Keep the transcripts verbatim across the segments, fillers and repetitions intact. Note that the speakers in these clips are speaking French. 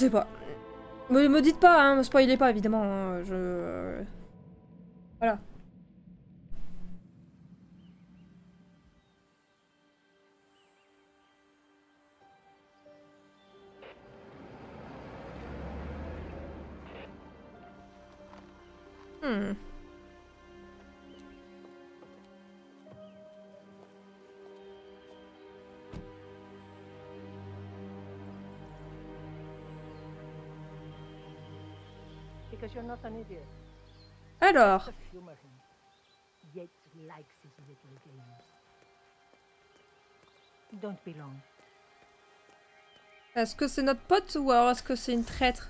sais pas. Me, me dites pas, hein, me spoilez pas évidemment. Hein, je... Voilà. Hmm. Because you're not an idiot. Alors. Just humor him. Yates likes his little games. Don't be long. Est-ce que c'est notre pote ou alors est-ce que c'est une traître?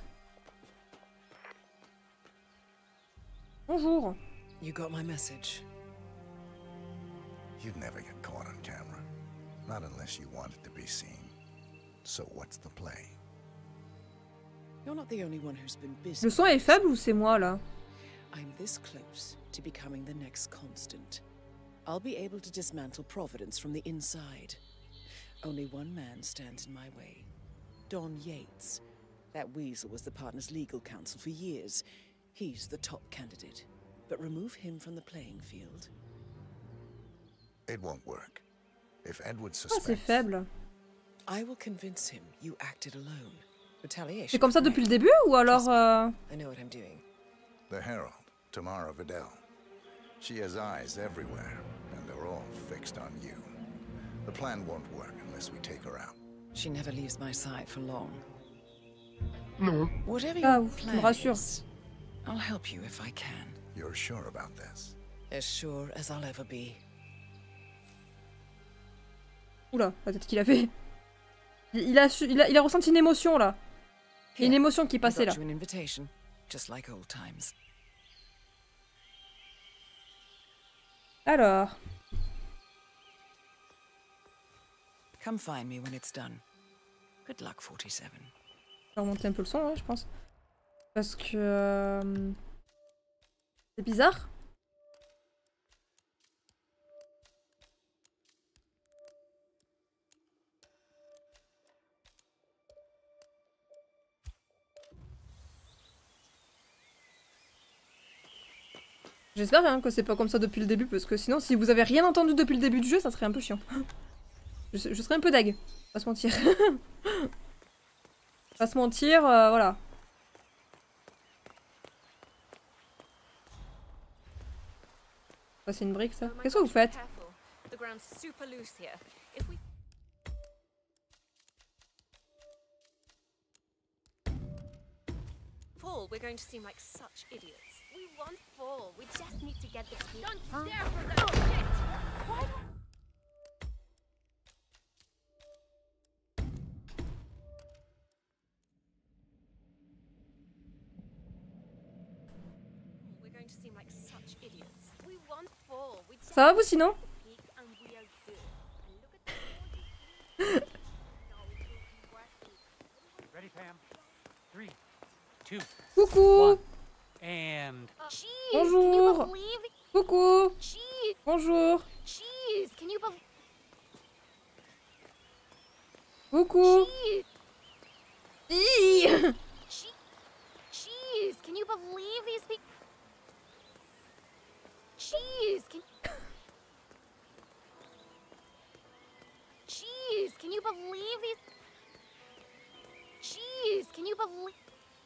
Bonjour. You got my message. You'd never get caught on camera. Not unless you wanted to be seen. So what's the play? You're not the only one who's been busy. Le son est faible ou c'est moi là? I'm this close to becoming the next Constant. I'll be able to dismantle Providence from the inside. Only one man stands in my way. Don Yates. That weasel was the partner's legal counsel for years. He's the top candidate. But remove him from the playing field. It won't work. If Edward Ah, c'est suspects... faible. I will convince him you acted alone. Retaliation. C'est comme ça depuis le début ou alors... Euh... I know what I'm doing. The Herald, Tamara Vidal. She has eyes everywhere, and they're all fixed on you. The plan won't work unless we take her out. She never leaves my side for long. No. Whatever Ah, your ouf, me plan rassure. is, I'll help you if I can. You're sure about this? As sure as I'll ever be. Oula, la tête qu'il a fait. Il, il, a su, il, a, il a ressenti une émotion là. Il y a une émotion qui I passait là. got you an invitation, just like old times. Alors. Come find me when it's done. Good luck, forty-seven. Je vais remonter un peu le son, ouais, je pense. Parce que... Euh... C'est bizarre. J'espère hein, que c'est pas comme ça depuis le début, parce que sinon, si vous avez rien entendu depuis le début du jeu, ça serait un peu chiant. Je, je serais un peu deg, pas se mentir. Pas se mentir, euh, voilà. Ah, c'est une brique ça. Qu'est-ce que vous faites? Fall, we're going to seem like such idiots. We want fall. We just need to get the key. Don't dare for that shit! Why don't... We're going to seem like such idiots. We want fall. We just Ça va vous sinon? Ready, Pam? Three, two, Coucou. one, and Jeez, Bonjour. can you believe? Coucou. Jeez, Bonjour. jeez, can you believe? Coucou. Jeez, Hi. Je- jeez, can you believe these people? Jeez, can. Jeez, can you believe these? Jeez, can you believe?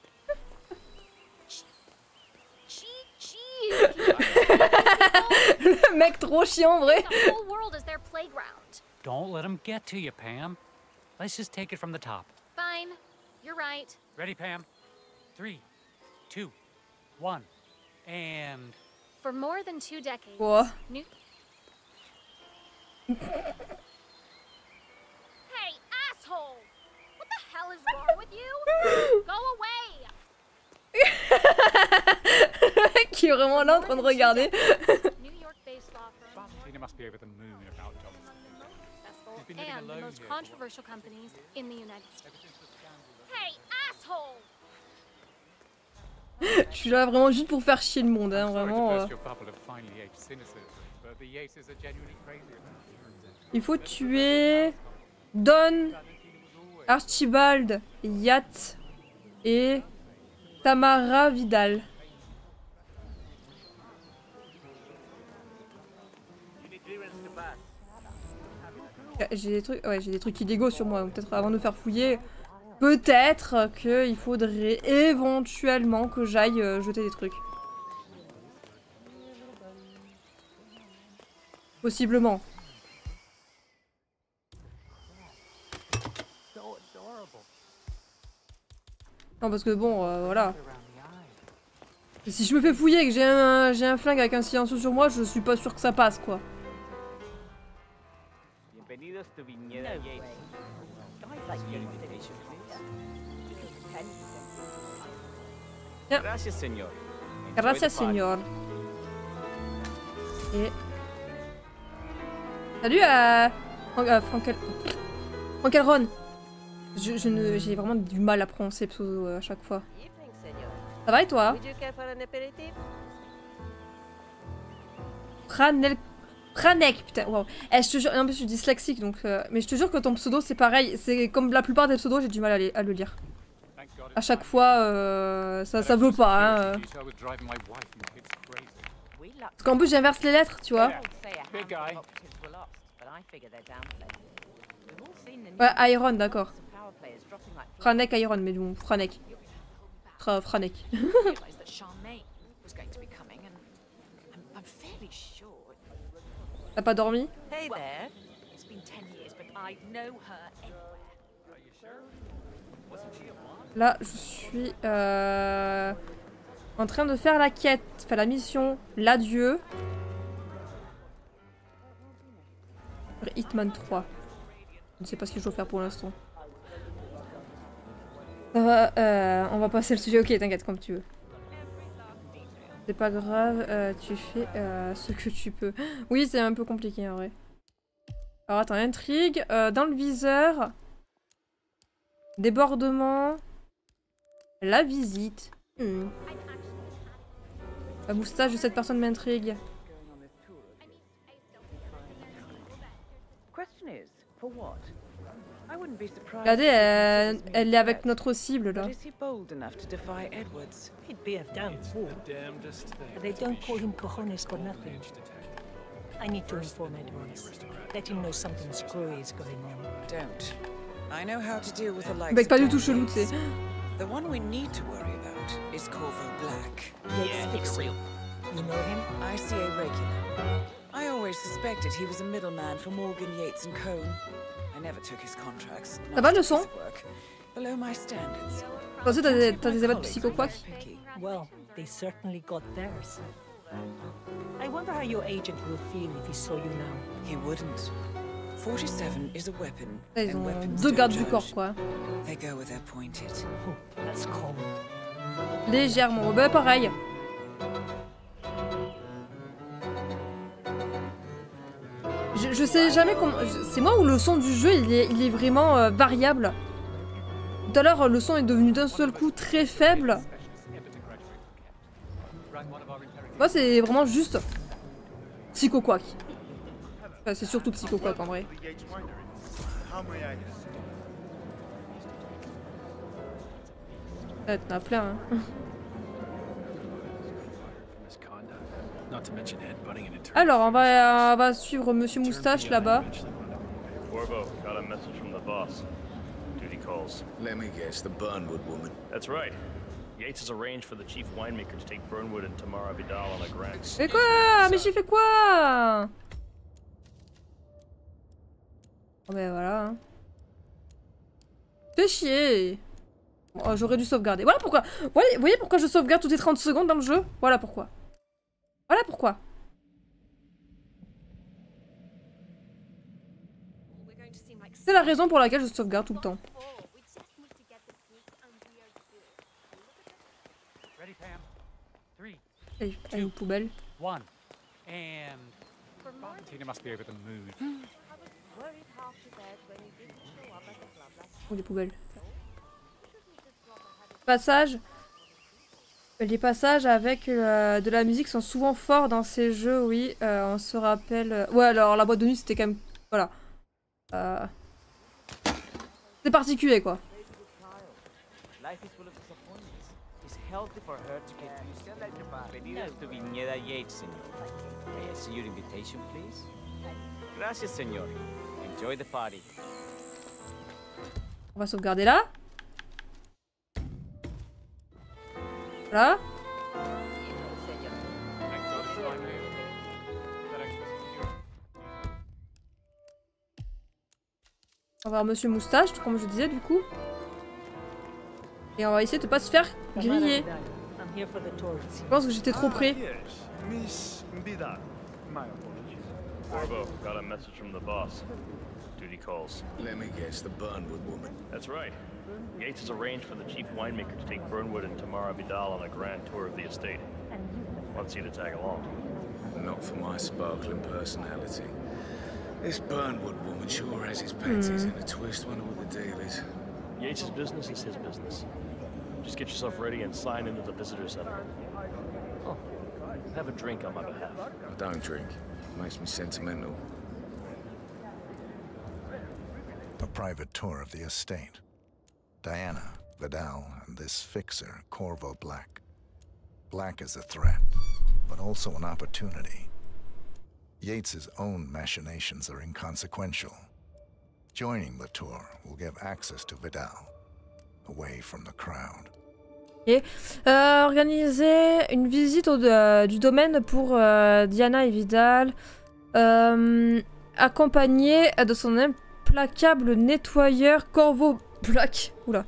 Jeez, can you Le mec trop chiant en vrai. The whole world is their playground. don't let them get to you, Pam. Let's just take it from the top. Fine, you're right. Ready, Pam? Three, two, one, and... For more than two decades, Wow. New. Hey, asshole! What the hell is wrong with you? Go away! Le mec qui est vraiment là en train de regarder. New York-based law firm, Tina must be over the moon about Johnson. among the most successful He's been living and the alone most here. controversial companies in the United States. Hey, asshole! Je suis là vraiment juste pour faire chier le monde, hein, I'm sorry to vraiment. burst euh. your bubble of finely aged cynicism, but the Yaces are genuinely crazy about you. Il faut tuer Don Archibald Yates et Tamara Vidal. J'ai des trucs, ouais, j'ai des trucs illégaux sur moi, donc peut-être avant de me faire fouiller, peut-être qu'il faudrait éventuellement que j'aille euh, jeter des trucs. Possiblement. Non parce que bon, euh, voilà. Et si je me fais fouiller et que j'ai un, j'ai un flingue avec un silencieux sur moi, je suis pas sûre que ça passe quoi. Bien. Gracias, señor. Gracias, señor. Et... Salut à... Frank... Euh, Frankel... Frankelron. Je, je ne... J'ai vraiment du mal à prononcer pseudo euh, à chaque fois. Ça va et toi? Pranel... Pranek, putain, wow. Eh, je te jure, en plus je suis dyslexique donc... Euh... Mais je te jure que ton pseudo c'est pareil, c'est comme la plupart des pseudos, j'ai du mal à, les... à le lire. À chaque fois, euh... ça, ça veut pas, hein. Euh... Parce qu'en plus j'inverse les lettres, tu vois. Ouais, Iron, d'accord. Franek, Iron, mais bon, Franek. Fra Franek. T'as pas dormi? Là, je suis euh, en train de faire la quête, enfin la mission, l'adieu. Hitman trois. Je ne sais pas ce que je dois faire pour l'instant. Ça va, euh, on va passer le sujet. Ok, t'inquiète, comme tu veux. C'est pas grave, euh, tu fais euh, ce que tu peux. Oui, c'est un peu compliqué en vrai. Alors attends, intrigue. Euh, dans le viseur. Débordement. La visite. Hmm. La moustache de cette personne m'intrigue. Regardez, elle, elle est avec notre cible là. He'd be a damn fool. But they don't call him cojones for nothing. I need to inform Edwards. Let him know something screwy is going on. Don't. I know how to deal with the likes Mec pas of du tout Don chelou, tu sais. Yates. The one we need to worry about is Corvo Black. Yates fix you. You know him? I C A regular. I always suspected he was a middleman for Morgan Yates and Cohn. I never took his contracts. Ça va le son? Below my standards. Toi aussi t'as des, t'as des événements psychoquaques? Well, they certainly got theirs. I wonder how your agent will feel if he saw you now. He wouldn't. forty-seven is a weapon. Ils and ont weapons deux don't gardes du judge. corps quoi. They go where they're pointed. Oh, that's cold. Légèrement, bah pareil. Je, je sais jamais comment... C'est moi ou le son du jeu il est, il est vraiment euh, variable. Tout à l'heure le son est devenu d'un seul coup très faible. Moi c'est vraiment juste psychoquack. Enfin, c'est surtout psychoquack en vrai. Ouais, t'en as plein hein. Alors on va, on va suivre Monsieur Moustache là-bas. Corvo, got a message from the boss. Duty calls. Let me guess, the Burnwood woman. That's right. Yates has arranged for the chief winemaker to take Burnwood and Tamara Vidal on a grant. Mais quoi? Mais j'ai fait quoi? Oh ben voilà. Hein. Fais chier. Oh, j'aurais dû sauvegarder. Voilà pourquoi. Vous voyez, vous voyez pourquoi je sauvegarde toutes les trente secondes dans le jeu? Voilà pourquoi. Voilà pourquoi. C'est la raison pour laquelle je sauvegarde tout le temps. Elle a une poubelle. One. And Tina must be over the moon. Oh, des poubelles. Passage. Les passages avec euh, de la musique sont souvent forts dans ces jeux, oui. Euh, on se rappelle... Ouais, alors la boîte de nuit, c'était quand même... Voilà. Euh... C'est particulier, quoi. healthy for her to get used to it. Pedidas to Viñeda Yates, senor. May I see your invitation, please? Gracias, senor. Enjoy the party. On va sauvegarder là. Voilà. On va voir Monsieur Moustache, comme je disais du coup. Et on va essayer de pas se faire griller. Je pense que j'étais trop près. Miss Vidal, my apologies. Corvo, got a message from the boss. Duty calls. Let me guess, the Burnwood woman. That's right. Yates has arranged for the chief winemaker to take Burnwood and Tamara Vidal on a grand tour of the estate. Wants you to tag along. Not for my sparkling personality. This Burnwood woman sure has his panties Mm. in a twist. Wonder what the deal is. Yates' business is his business. Just get yourself ready and sign into the visitor center. Oh, have a drink on my behalf. I don't drink. Makes me sentimental. A private tour of the estate. Diana, Vidal, and this fixer, Corvo Black. Black is a threat, but also an opportunity. Yates's own machinations are inconsequential. Joining the tour will give access to Vidal, away from the crowd. Et euh, organiser une visite au, euh, du domaine pour euh, Diana et Vidal, euh, accompagné de son implacable nettoyeur Corvo Black, oula,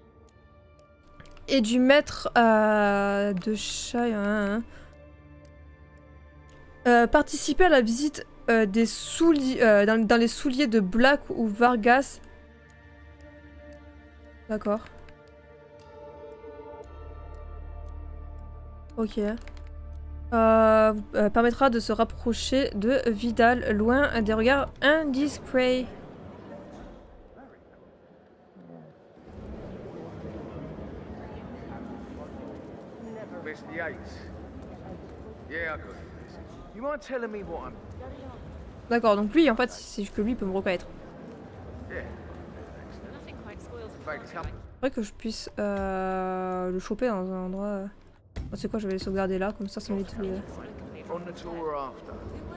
et du maître euh, de chat. Hein, hein. Euh, participer à la visite euh, des souliers, euh, dans, dans les souliers de Black ou Vargas. D'accord. Ok. Euh, euh, permettra de se rapprocher de Vidal, loin des regards indiscrets. Mister Yates. Yeah, I got it. You mind telling me what I'm... D'accord, donc lui, en fait, c'est que lui il peut me reconnaître. Yeah. Faudrait que je puisse euh, le choper dans un endroit. Euh... Oh, c'est quoi, je vais les sauvegarder là, comme ça, ça m'évite de. On the tour after.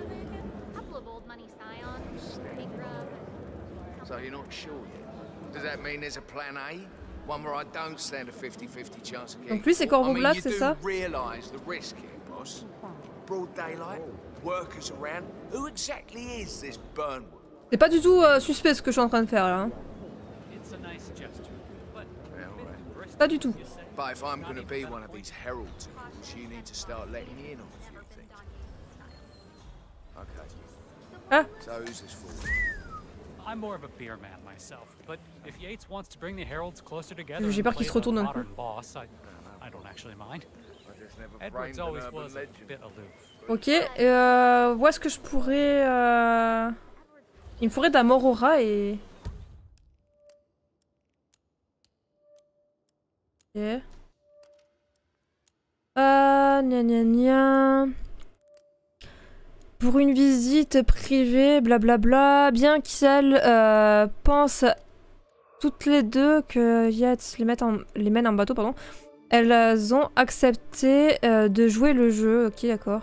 So you're not sure yet? Does that mean there's a plan A? One where I don't stand a fifty fifty chance of getting... Donc lui, c'est Corvo Black, c'est ça? Realize the risk here, boss. Broad daylight, workers around. Who exactly is this Burnwood? C'est pas du tout euh, suspect ce que je suis en train de faire là. Hein. Pas du tout. But if I'm going to be one of these herald tools, you need to start letting me in on a few things. Okay. Ah. So who's this for? I'm more of a beer man myself, but if Yates wants to bring the heralds closer together J'ai peur qu'il se retourne d'un coup. boss, I, I don't actually mind. Edwards always was a bit aloof. Ok, euh, où est-ce que je pourrais... Euh... Il me faudrait de la mort au rat et... Ok. Euh... Gna gna gna... Pour une visite privée, blablabla, bien qu'elles euh, pensent toutes les deux que Yates les, mette en... les mène en bateau, pardon, elles ont accepté euh, de jouer le jeu. Ok, d'accord.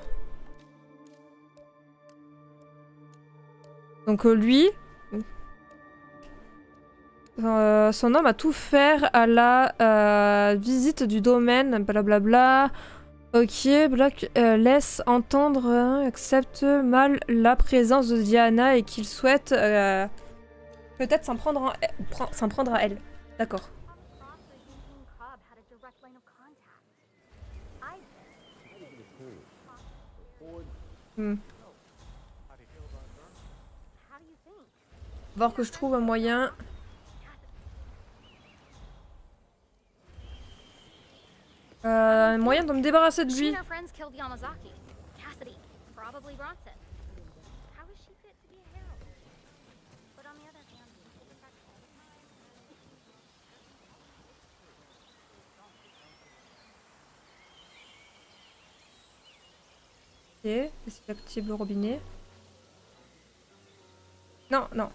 Donc euh, lui, euh, son homme a tout faire à la euh, visite du domaine, blablabla. Ok, Black euh, laisse entendre, hein, accepte mal la présence de Diana et qu'il souhaite euh, peut-être s'en prendre, s'en prendre à elle. D'accord. Hmm. Voir que je trouve un moyen. Euh, un moyen de me débarrasser de lui. Ok, est-ce qu'il active le robinet? Non, non.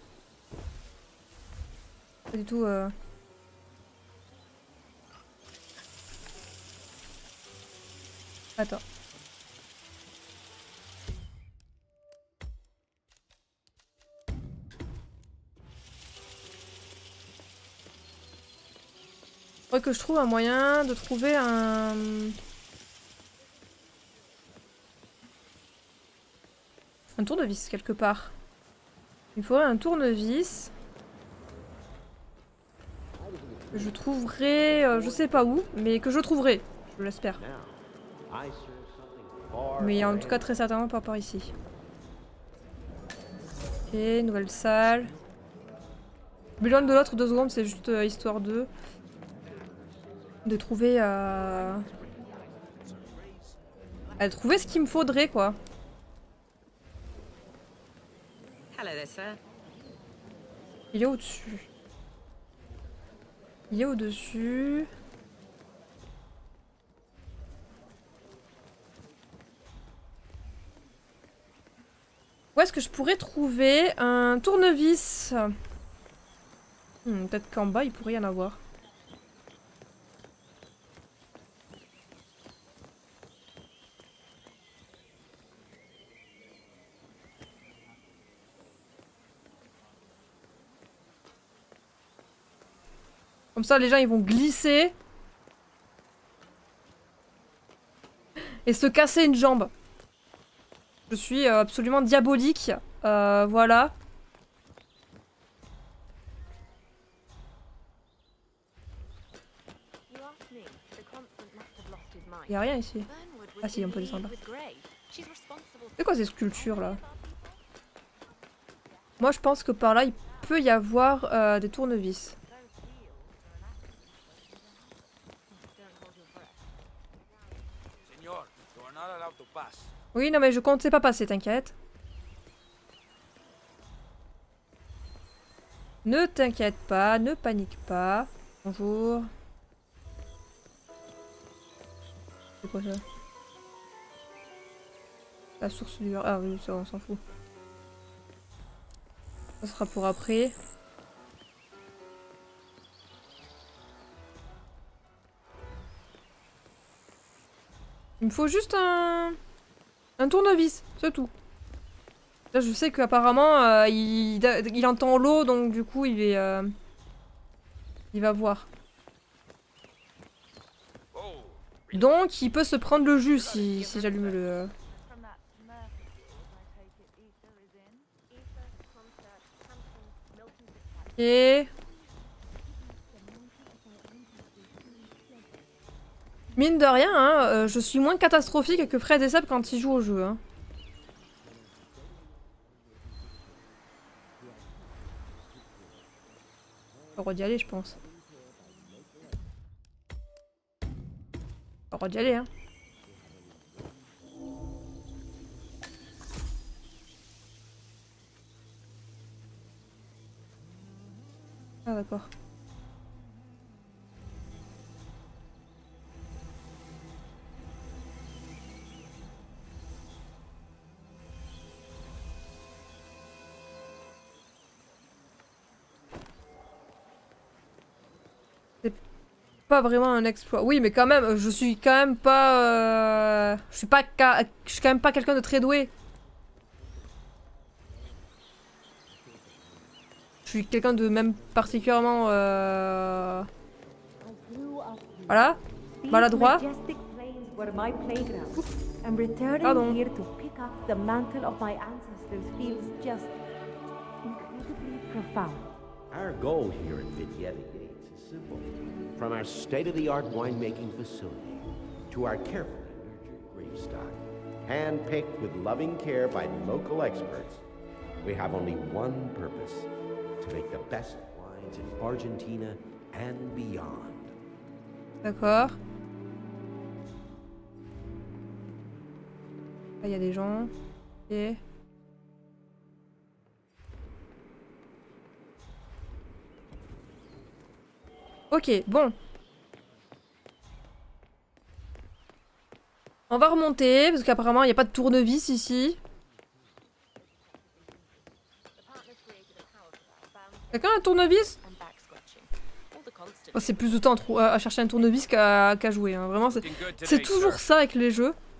Pas du tout. Euh... Attends. Faudrait que je trouve un moyen de trouver un... Un tournevis quelque part. Il faudrait un tournevis. Que je trouverai... Euh, je sais pas où, mais que je trouverai. Je l'espère. Mais en tout cas très certainement pas par ici. Ok, nouvelle salle. Besoin de l'autre deux secondes, c'est juste euh, histoire de... De trouver... Euh... À trouver ce qu'il me faudrait quoi. Il est au-dessus. Il est au-dessus. Où est-ce que je pourrais trouver un tournevis? hmm, Peut-être qu'en bas il pourrait y en avoir. Comme ça, les gens, ils vont glisser. Et se casser une jambe. Je suis euh, absolument diabolique. Euh, voilà. Il n'y a rien ici. Ah si, on peut descendre là. C'est quoi ces sculptures là? Moi, je pense que par là, il peut y avoir euh, des tournevis. Oui, non mais je comptais pas passer, t'inquiète. Ne t'inquiète pas, ne panique pas. Bonjour. C'est quoi ça? La source du... Ah oui, ça on s'en fout. Ça sera pour après. Il me faut juste un... Un tournevis, c'est tout. Là, je sais qu'apparemment, euh, il... il entend l'eau, donc du coup, il est... Euh... Il va voir. Donc, il peut se prendre le jus si, si j'allume le... Ok. Mine de rien, hein, euh, je suis moins catastrophique que Fred et Seb quand ils jouent au jeu. Hein. Faut red'y aller, je pense. Faut red'y aller, hein. Ah d'accord. Pas vraiment un exploit. Oui, mais quand même, je suis quand même pas... Euh... Je suis pas... Je suis quand même pas quelqu'un de très doué. Je suis quelqu'un de même particulièrement... Euh... Voilà. Maladroit. Pardon. Our goal here at Vignette Gates is simple. From our state-of-the-art winemaking facility to our carefully nurtured grape stock, hand-picked with loving care by local experts, we have only one purpose: to make the best wines in Argentina and beyond. D'accord. Là, il y a des gens. Ok. Ok, bon. On va remonter, parce qu'apparemment il n'y a pas de tournevis ici. Quelqu'un a un tournevis? Oh, c'est plus de temps à, à chercher un tournevis qu'à qu'à jouer. Hein. Vraiment, c'est toujours ça avec les jeux.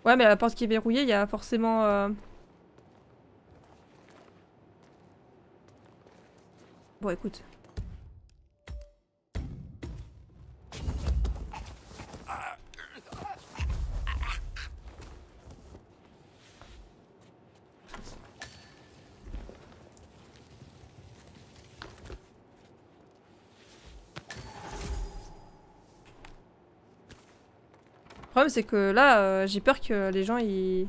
Ouais, mais la porte qui est verrouillée, il y a forcément... Euh... Bon, écoute. Le problème c'est que là, euh, j'ai peur que les gens ils...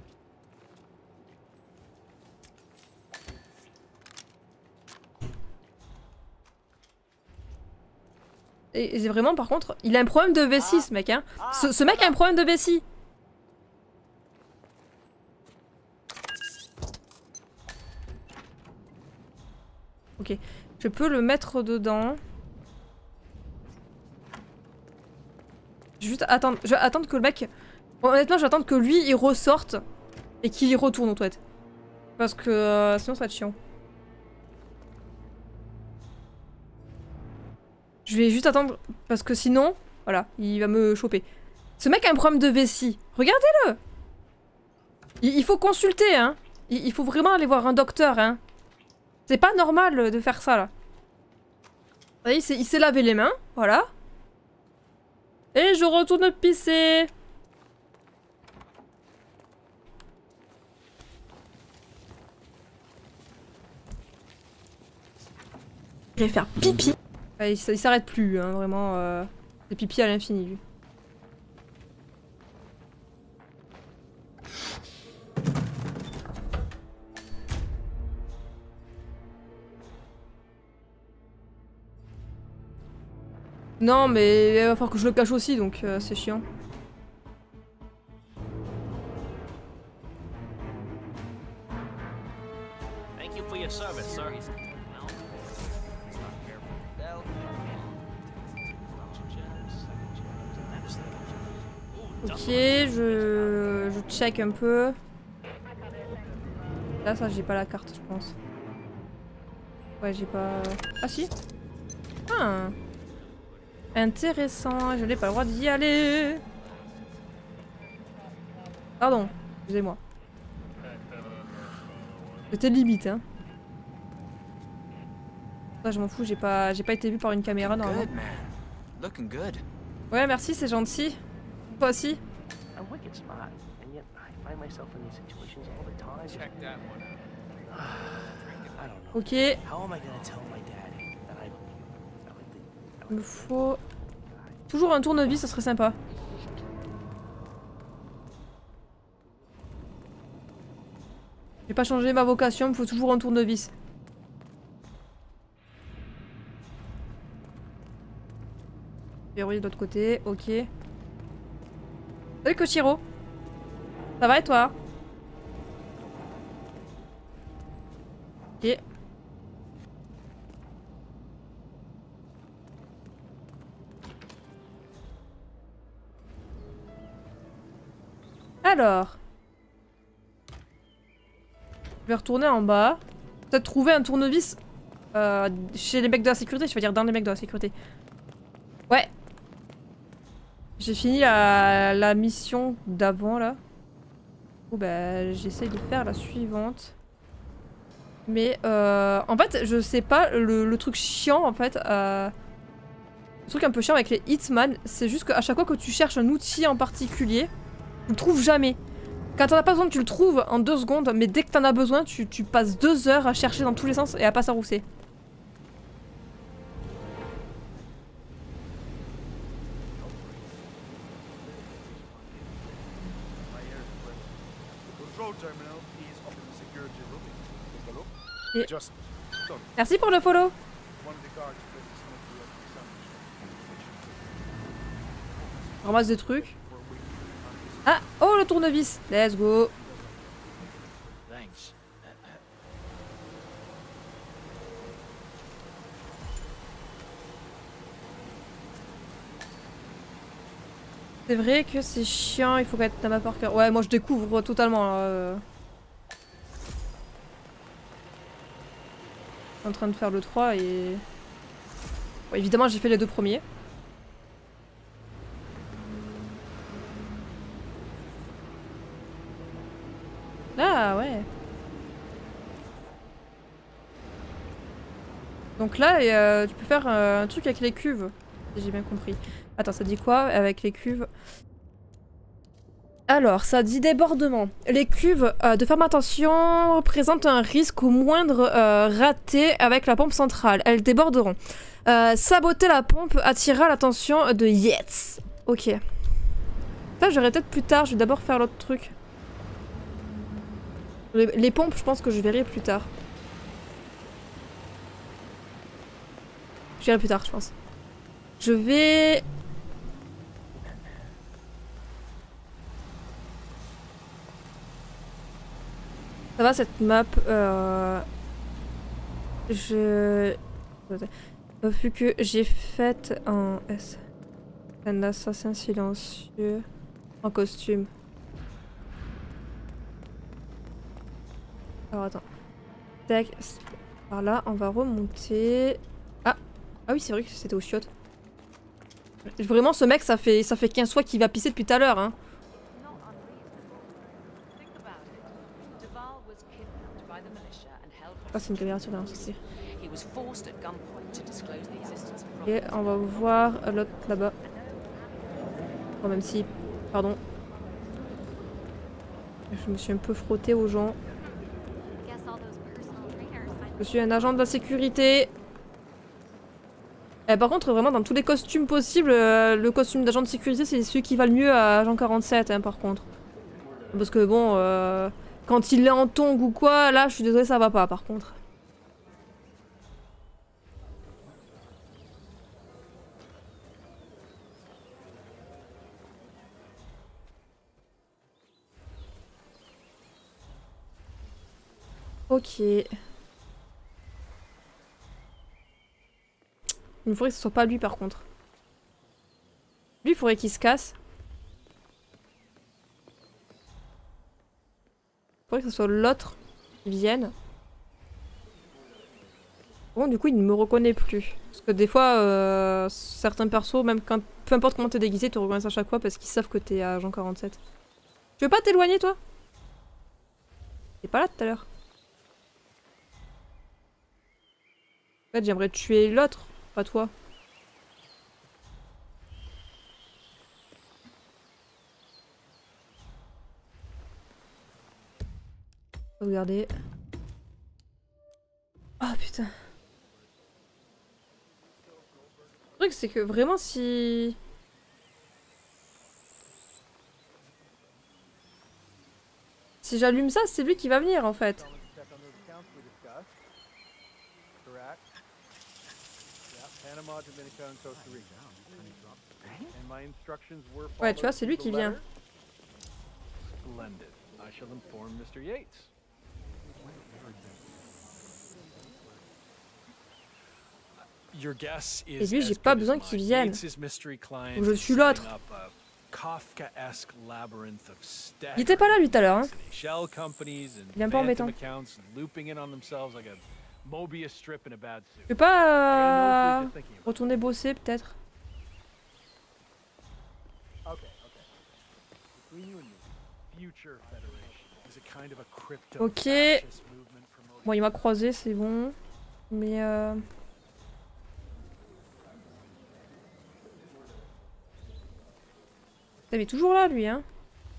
Et, et c'est vraiment par contre, il a un problème de vessie ce mec hein. Ce, ce mec a un problème de vessie. Ok, je peux le mettre dedans. Juste attendre, je vais attendre que le mec... Honnêtement, je vais attendre que lui, il ressorte et qu'il y retourne, en fait. Parce que euh, sinon, ça va être chiant. Je vais juste attendre, parce que sinon, voilà, il va me choper. Ce mec a un problème de vessie. Regardez-le. il, il faut consulter, hein. Il, il faut vraiment aller voir un docteur, hein. C'est pas normal de faire ça, là. Vous voyez, il s'est lavé les mains, voilà. Et je retourne pisser. Je vais faire pipi. Ouais, il s'arrête plus, hein, vraiment. Euh... C'est pipi à l'infini, lui. Non, mais il va falloir que je le cache aussi, donc euh, c'est chiant. Ok, je... je check un peu. Là, ça, j'ai pas la carte, je pense. Ouais, j'ai pas... Ah si. Ah. Intéressant, je n'ai pas le droit d'y aller. Pardon, excusez-moi. C'était limite, hein. Ça, je m'en fous, j'ai pas, j'ai pas été vu par une caméra normalement. Ouais, merci, c'est gentil. Toi aussi. Ok. Il me faut... Toujours un tournevis, ça serait sympa. J'ai pas changé ma vocation, il me faut toujours un tournevis. Verrouillé de l'autre côté, ok. Salut Koshiro. Ça va et toi? Ok. Alors. Je vais retourner en bas. Peut-être trouver un tournevis euh, chez les mecs de la sécurité, je veux dire dans les mecs de la sécurité. Ouais. J'ai fini la, la mission d'avant là. Oh bah j'essaye de faire la suivante. Mais euh, en fait je sais pas, le, le truc chiant en fait, euh, le truc un peu chiant avec les Hitman, c'est juste qu'à chaque fois que tu cherches un outil en particulier, tu le trouves jamais. Quand t'en as pas besoin tu le trouves en deux secondes, mais dès que t'en as besoin tu, tu passes deux heures à chercher dans tous les sens et à pas savoir où c'est. Et... Merci pour le follow. On ramasse des trucs. Ah, oh le tournevis. Let's go. C'est vrai que c'est chiant, il faut pas être Tama Parker. Ouais, moi je découvre totalement là. Euh... En train de faire le trois et... Bon, évidemment j'ai fait les deux premiers. Ah ouais. Donc là, euh, tu peux faire euh, un truc avec les cuves, si j'ai bien compris. Attends, ça dit quoi avec les cuves? Alors, ça dit débordement. Les cuves euh, de fermentation présentent un risque au moindre euh, raté avec la pompe centrale. Elles déborderont. Euh, saboter la pompe attirera l'attention de Yates. Ok. Ça, j'aurai peut-être plus tard. Je vais d'abord faire l'autre truc. Les, les pompes, je pense que je verrai plus tard. Je verrai plus tard, je pense. Je vais... Ça va cette map, euh... je... Vu que j'ai fait en S. Un assassin silencieux en costume. Alors attends. Tac. Par là, on va remonter. Ah, ah oui, c'est vrai que c'était aux chiottes. Vraiment, ce mec, ça fait ça fait quinze fois qu'il va pisser depuis tout à l'heure, hein. Ah, c'est une caméra sur surveillance aussi. Et on va voir l'autre là-bas. Oh, même si... Pardon. Je me suis un peu frottée aux gens. Je suis un agent de la sécurité. Eh, par contre, vraiment, dans tous les costumes possibles, euh, le costume d'agent de sécurité, c'est celui qui va le mieux à Agent quarante-sept, hein, par contre. Parce que bon... Euh... Quand il est en tongue ou quoi, là, je suis désolée, ça va pas, par contre. Ok. Il me faudrait que ce soit pas lui, par contre. Lui, il faudrait qu'il se casse. Il faudrait que ce soit l'autre qui vienne. Bon, du coup, il ne me reconnaît plus. Parce que des fois, euh, certains persos, même quand, peu importe comment t'es déguisé, te reconnaissent à chaque fois parce qu'ils savent que t'es agent quarante-sept. Tu veux pas t'éloigner, toi? T'es pas là tout à l'heure. En fait, j'aimerais tuer l'autre, pas toi. Regardez. Oh putain. Le truc c'est que vraiment si... Si j'allume ça, c'est lui qui va venir en fait. Ouais, tu vois, c'est lui qui vient. Et lui, j'ai pas besoin qu'il vienne. Ou je suis l'autre. Il était pas là lui tout à l'heure. Hein. Il est un peu embêtant. Je peux pas euh, retourner bosser peut-être. Ok. Bon, il m'a croisé, c'est bon. Mais euh... il est toujours là, lui, hein.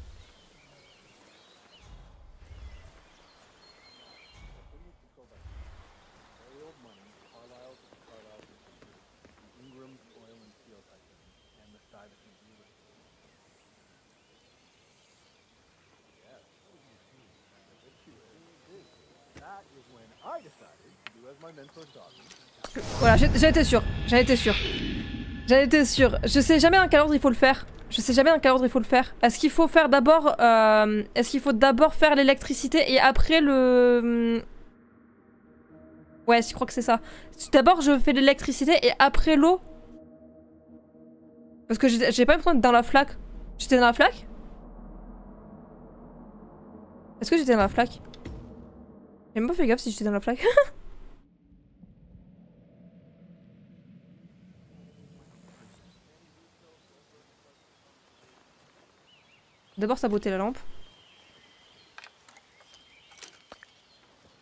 Voilà, j'en étais sûre, j'en étais sûre. J'en étais sûre. Je sais jamais dans quel ordre il faut le faire. Je sais jamais dans quel ordre il faut le faire. Est-ce qu'il faut faire d'abord... Euh, Est-ce qu'il faut d'abord faire l'électricité et après le... Ouais, je crois que c'est ça. D'abord je fais l'électricité et après l'eau. Parce que j'ai pas l'impression d'être dans la flaque. J'étais dans la flaque? Est-ce que j'étais dans la flaque? J'ai même pas fait gaffe si j'étais dans la flaque. D'abord saboter la lampe.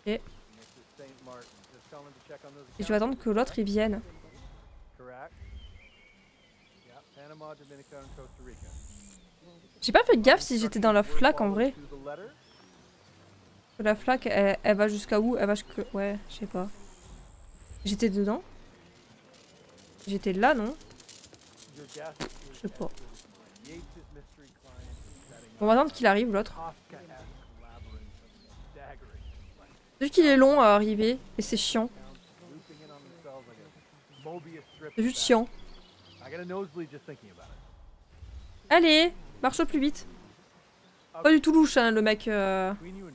Et je vais attendre que l'autre il vienne. J'ai pas fait gaffe si j'étais dans la flaque en vrai. La flaque elle, elle va jusqu'à où? Elle va jusqu'à... Ouais, je sais pas. J'étais dedans? J'étais là, non? Je sais pas. On va attendre qu'il arrive l'autre. Vu qu'il est long à arriver et c'est chiant. C'est juste chiant. Allez, marche plus vite. Pas du tout louche hein, le mec. Euh...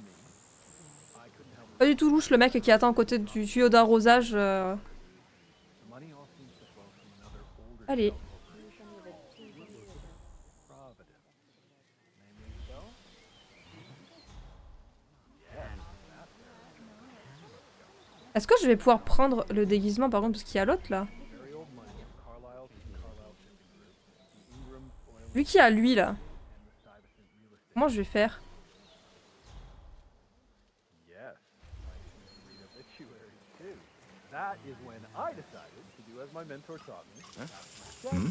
Pas du tout louche le mec qui attend à côté du tuyau d'arrosage. Euh... Allez. Est-ce que je vais pouvoir prendre le déguisement par contre parce qu'il y a l'autre là? Vu qu'il y a lui là. Comment je vais faire? Hmm?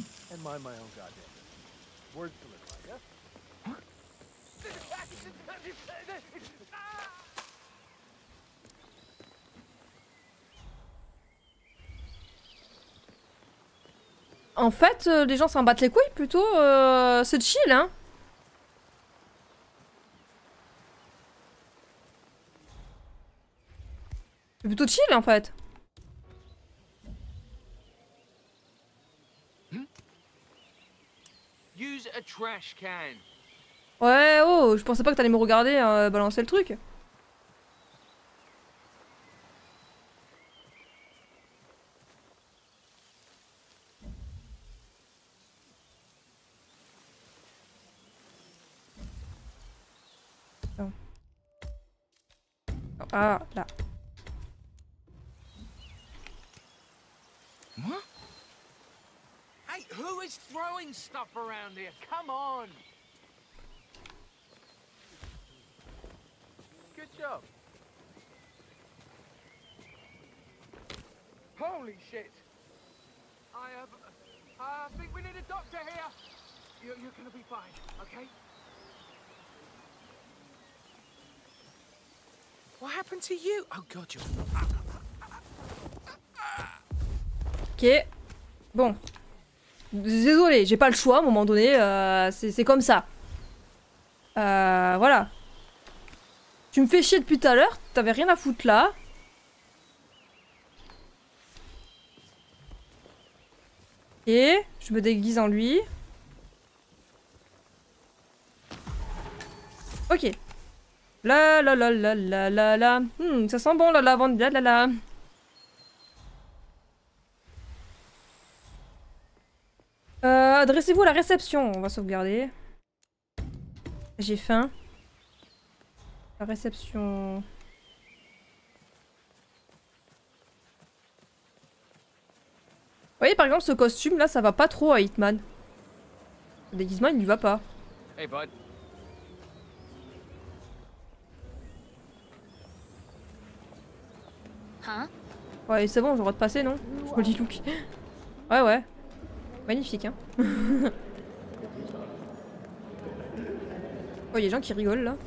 En fait, euh, les gens s'en battent les couilles plutôt. Euh, c'est chill, hein. C'est plutôt chill en fait. Use a trash can. Ouais, oh, je pensais pas que t'allais me regarder euh, balancer le truc. Non. Ah, là. What? Hey, who is throwing stuff around here? Come on! Good job. Holy shit! I have. Uh, I think we need a doctor here. You're, you're gonna be fine, okay? What happened to you? Oh god, you're. Ok. Bon. Désolé, j'ai pas le choix à un moment donné. Euh, c'est comme ça. Euh, voilà. Tu me fais chier depuis tout à l'heure. T'avais rien à foutre là. Et je me déguise en lui. Ok. La la la la la la la. Hmm, ça sent bon la lavande. La la la. Euh, adressez-vous à la réception. On va sauvegarder. J'ai faim. La réception. Vous voyez par exemple ce costume là, ça va pas trop à Hitman. Le déguisement il lui va pas. Hey bud. Hein? Ouais c'est bon, j'ai le droit de passer non? Joli look. Ouais ouais. Magnifique hein. Oh y'a des gens qui rigolent là.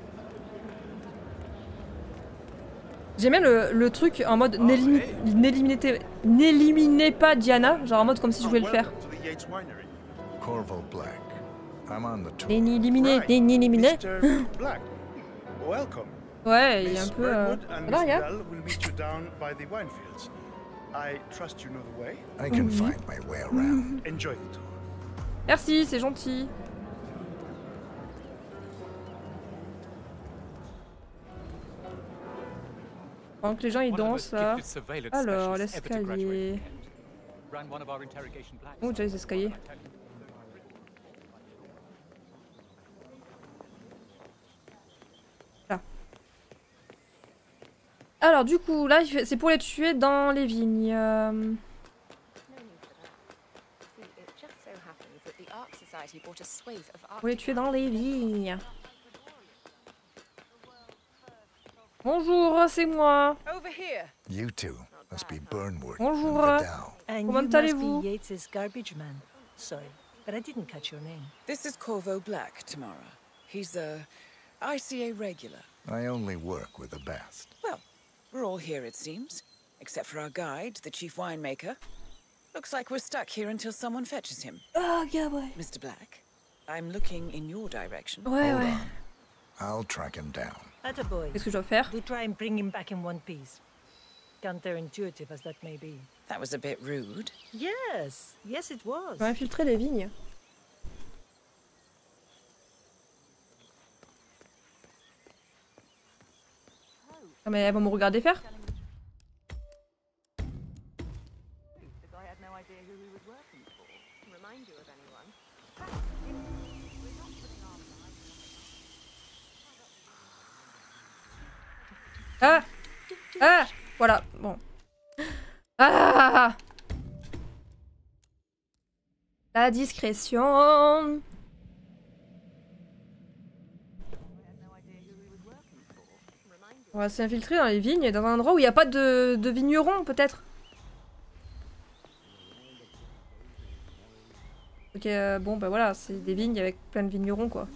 J'aime bien le, le truc en mode n'éliminez pas Diana, genre en mode comme si je voulais le faire. Corvo Black. I'm on the tour. N'éliminer, n'éliminer. Welcome. Ouais, il est un peu. Euh... Là, regarde. I trust you know the way. I can find my way around. Enjoy the tour. Merci, c'est gentil. Pendant que les gens ils dansent là. Alors, l'escalier. Oh, déjà les escaliers. Là. Alors, du coup, là, c'est pour les tuer dans les vignes. Euh... Pour les tuer dans les vignes. Bonjour, c'est moi. Over here. You two must be Burnwood Bonjour. and Vidal. And Comment you must allez-vous? be Yates's garbage man. Sorry, but I didn't catch your name. This is Corvo Black, Tamara. He's a I C A regular. I only work with the best. Well, we're all here, it seems. Except for our guide, the chief winemaker. Looks like we're stuck here until someone fetches him. Ah, yeah, ouais. Mister Black, I'm looking in your direction. Ouais, Hold ouais. on. I'll track him down. Attaboy. Qu'est-ce que je dois faire? Do try and bring him back in one piece. Counterintuitive as that may be. That was a bit rude. Yes, yes it was. Je vais infiltrer les vignes. Ah mais elles vont me regarder faire? Ah! Ah! Voilà, bon. Ah! La discrétion. On va s'infiltrer dans les vignes, dans un endroit où il n'y a pas de, de vignerons, peut-être. Ok, euh, bon, bah voilà, c'est des vignes avec plein de vignerons, quoi.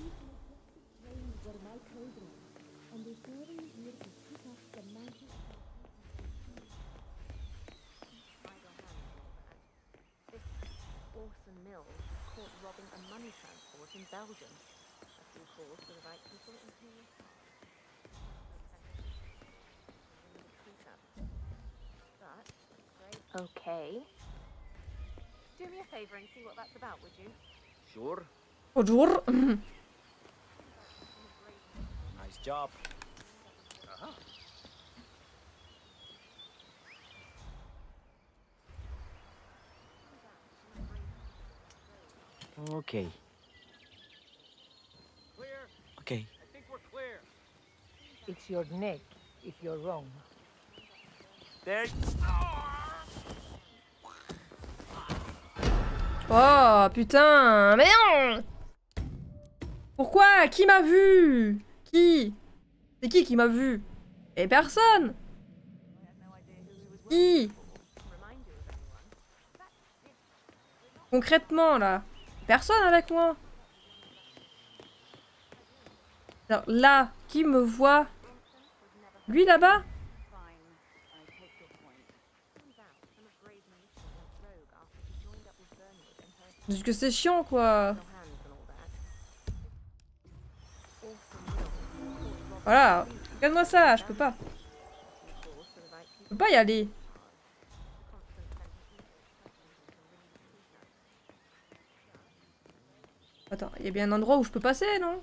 Okay. Do me a favor and see what that's about, would you? Sure. Bonjour. Nice job. Uh-huh. Okay. Clear. Okay. I think we're clear. It's your neck if you're wrong. There. Oh, putain, mais non! Pourquoi? Qui m'a vu? Qui? C'est qui qui m'a vu? Et personne! Qui? Concrètement, là. Personne avec moi. Alors, là, qui me voit? Lui, là-bas? Parce que c'est chiant, quoi. Voilà. Regarde-moi ça, je peux pas. Je peux pas y aller. Attends, il y a bien un endroit où je peux passer, non?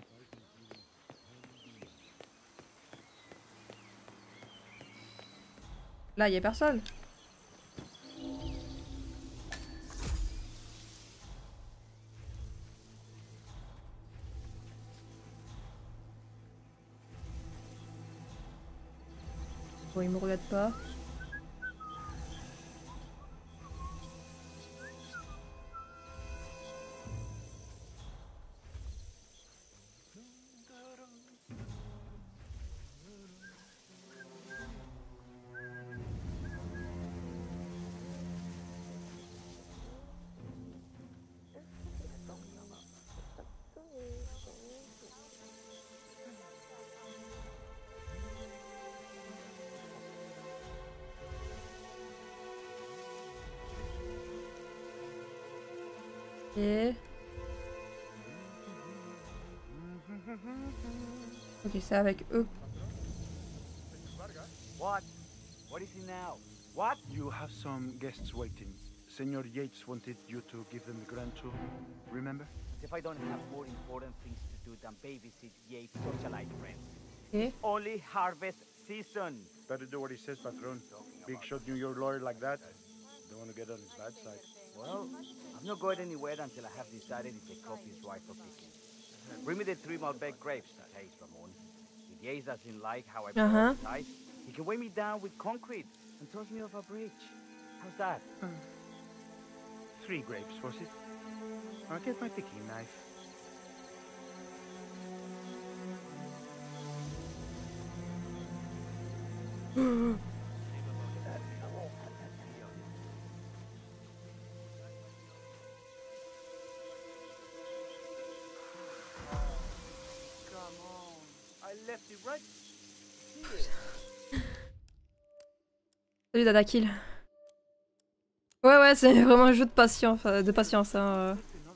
Là, il y a personne. Bon, il me regarde pas. Ok. Ok, c'est avec eux. What? What is it now? What? You have some guests waiting. Senor Yates wanted you to give them the grand tour. Remember? If I don't have more important things to do than babysit Yates' socialite friends. Okay. Only harvest season. Better do what he says, Patron. Big shot New York lawyer like that. Don't want to get on his bad side. Well, I'm not going anywhere until I have decided if the coffee is right for picking. Bring me the three Malbec grapes to taste, Ramon. If Yates doesn't like how I Uh-huh. prioritize, he can weigh me down with concrete and toss me off a bridge. How's that? Three grapes, was it? I'll get my picking knife. Salut Dada Kill. Ouais ouais, c'est vraiment un jeu de patience, de patience hein.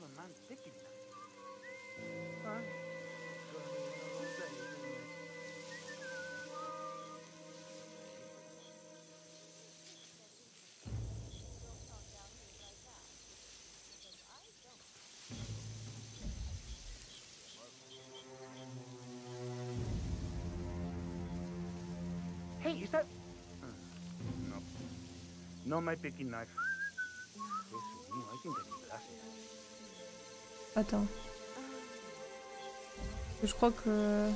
Hey, is that? No, no, my picking knife. Eso mío, hay que entenderse. Attends. Je crois que...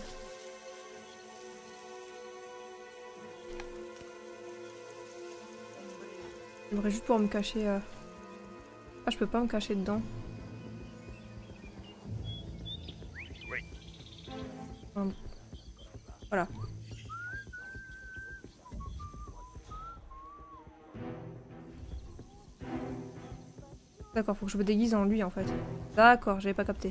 J'aimerais juste pouvoir me cacher... Euh... Ah, je peux pas me cacher dedans. Hum. Voilà. D'accord, faut que je me déguise en lui en fait. D'accord, j'avais pas capté.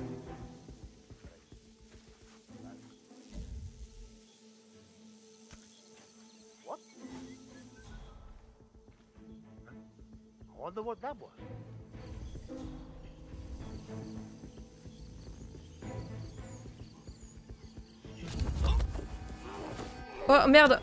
Oh merde!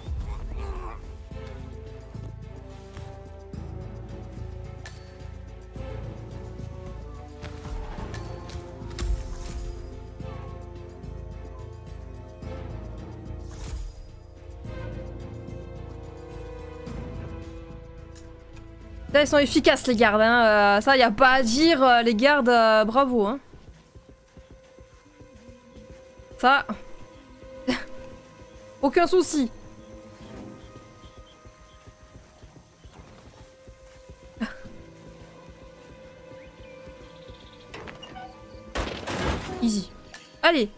Là, ils sont efficaces les gardes, hein. Euh, ça y a pas à dire, euh, les gardes, euh, bravo hein. Ça... Aucun souci. Easy. Allez.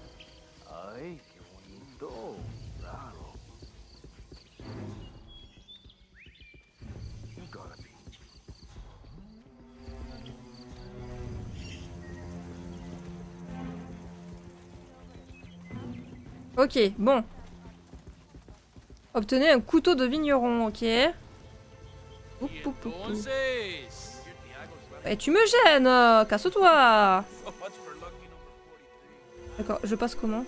Ok, bon. Obtenez un couteau de vigneron, ok. Oup, oup, oup, oup. Et tu me gênes, euh, casse-toi. D'accord, je passe comment?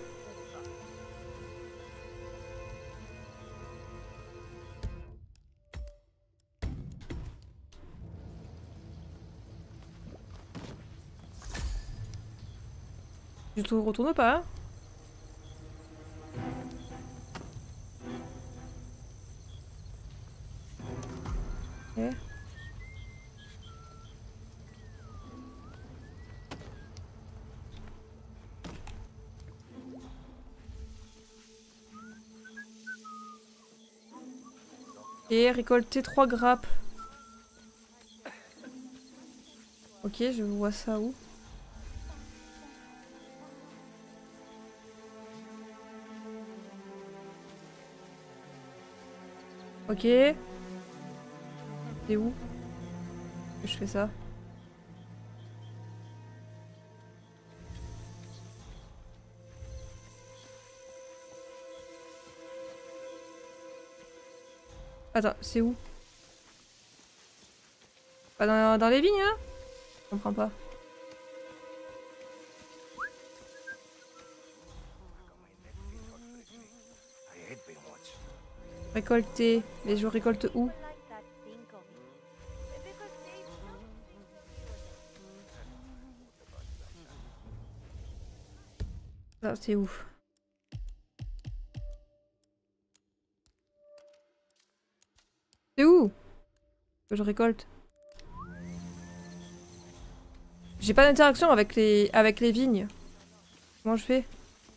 Je te retourne pas, hein? Okay. Et récolter trois grappes. Ok, je vois ça où? Ok. C'est où que je fais ça? Attends, c'est où? Pas dans, dans les vignes, hein? Je comprends pas. Récolter. Mais je récolte où? Ça, c'est où? C'est où que je récolte? J'ai pas d'interaction avec les avec les vignes. Comment je fais?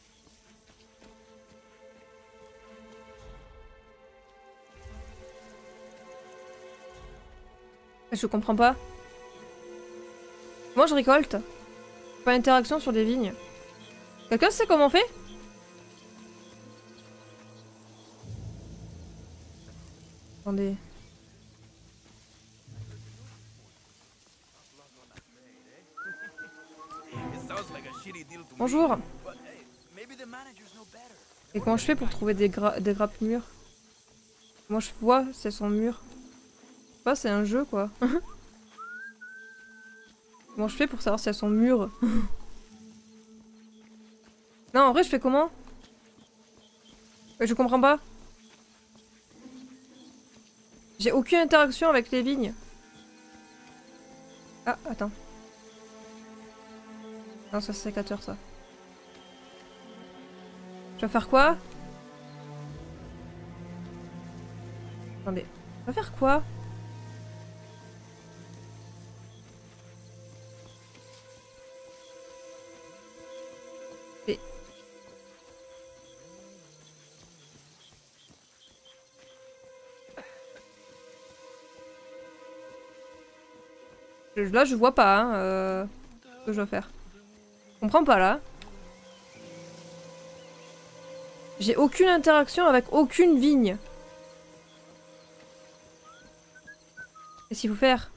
Je comprends pas. Comment je récolte? Pas d'interaction sur des vignes. Quelqu'un sait comment on fait? Attendez. Bonjour. Et comment je fais pour trouver des, gra des grappes mûres? Moi je vois si elles sont mûres. Je sais pas, c'est un jeu quoi. Comment je fais pour savoir si elles sont mûres? Non, en vrai, je fais comment? Je comprends pas. J'ai aucune interaction avec les vignes. Ah, attends. Non, ça c'est sécateur ça. Je vais faire quoi? Attendez. Je vais faire quoi? Et... Là, je vois pas hein, euh, ce que je dois faire. Je comprends pas là. J'ai aucune interaction avec aucune vigne. Qu'est-ce qu'il faut faire?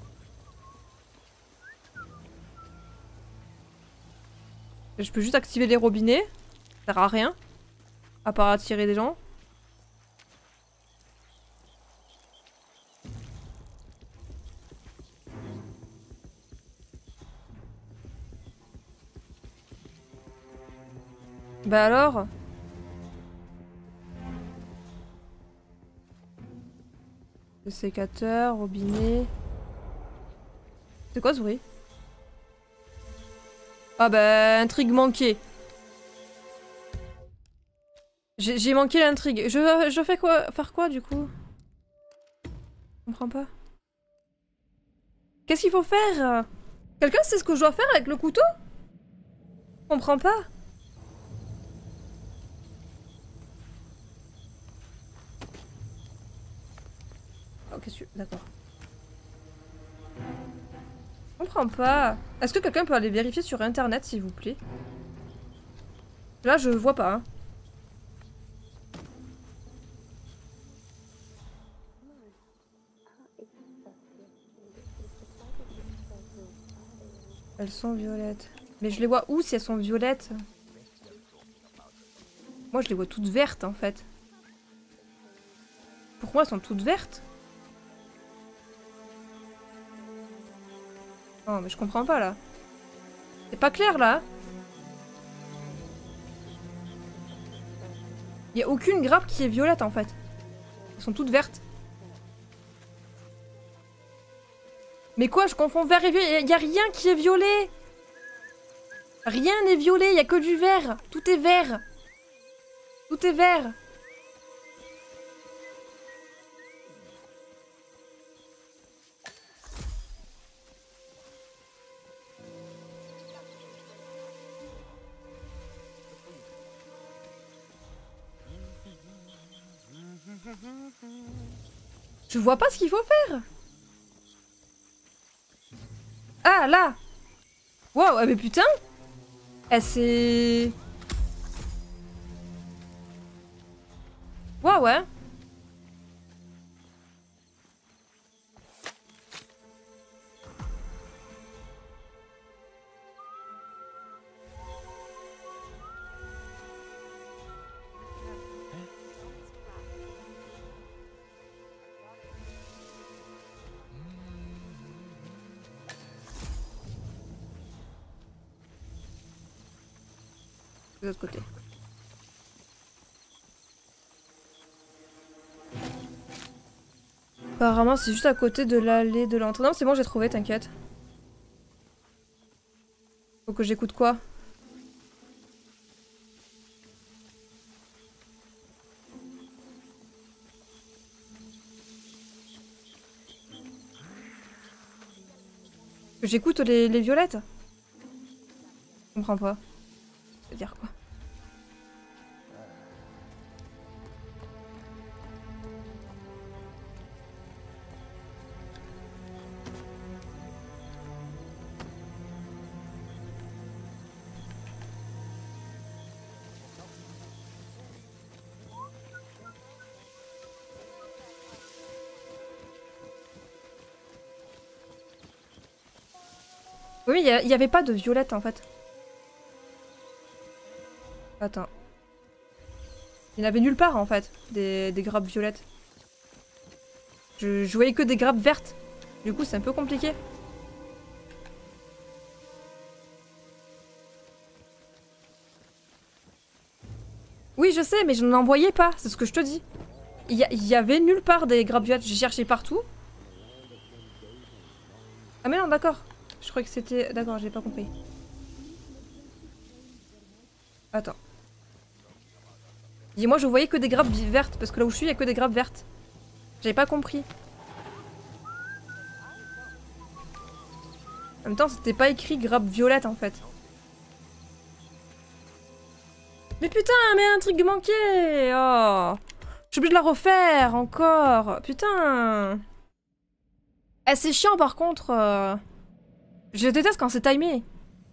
Je peux juste activer les robinets. Ça sert à rien. À part attirer des gens. Bah alors? Le sécateur, robinet... C'est quoi ce bruit? Ah bah, intrigue manquée. J'ai manqué l'intrigue. Je, je fais quoi? Faire quoi du coup? Je comprends pas. Qu'est-ce qu'il faut faire? Quelqu'un sait ce que je dois faire avec le couteau? Je comprends pas. Oh, qu'est-ce que... D'accord. Je comprends pas. Est-ce que quelqu'un peut aller vérifier sur internet s'il vous plaît? Là je vois pas. Hein. Elles sont violettes. Mais je les vois où si elles sont violettes? Moi je les vois toutes vertes en fait. Pourquoi elles sont toutes vertes? Non mais je comprends pas là. C'est pas clair là. Il y a aucune grappe qui est violette en fait. Elles sont toutes vertes. Mais quoi, je confonds vert et violet. Il y a rien qui est violet. Rien n'est violet, il y a que du vert. Tout est vert. Tout est vert. Je vois pas ce qu'il faut faire. Ah, là. Wow, mais putain. Elle s'est... Ouais, ouais. De l'autre côté. Apparemment c'est juste à côté de l'allée de l'entrée. Non c'est bon j'ai trouvé, t'inquiète. Faut que j'écoute quoi? Que j'écoute les, les violettes? Je comprends pas. Ça veut dire quoi? Oui, il n'y avait pas de violette en fait. Attends. Il n'y en avait nulle part en fait, des, des grappes violettes. Je, je voyais que des grappes vertes. Du coup, c'est un peu compliqué. Oui, je sais, mais je n'en voyais pas, c'est ce que je te dis. Il y, y avait nulle part des grappes violettes, j'ai cherché partout. Ah mais non, d'accord. Je croyais que c'était... D'accord, j'ai pas compris. Attends. Dis-moi, je voyais que des grappes vertes, parce que là où je suis, il y a que des grappes vertes. J'avais pas compris. En même temps, c'était pas écrit grappe violette en fait. Mais putain, mais un truc manqué. Oh. Je suis obligée de la refaire encore. Putain. Eh, c'est chiant par contre. Euh... Je déteste quand c'est timé.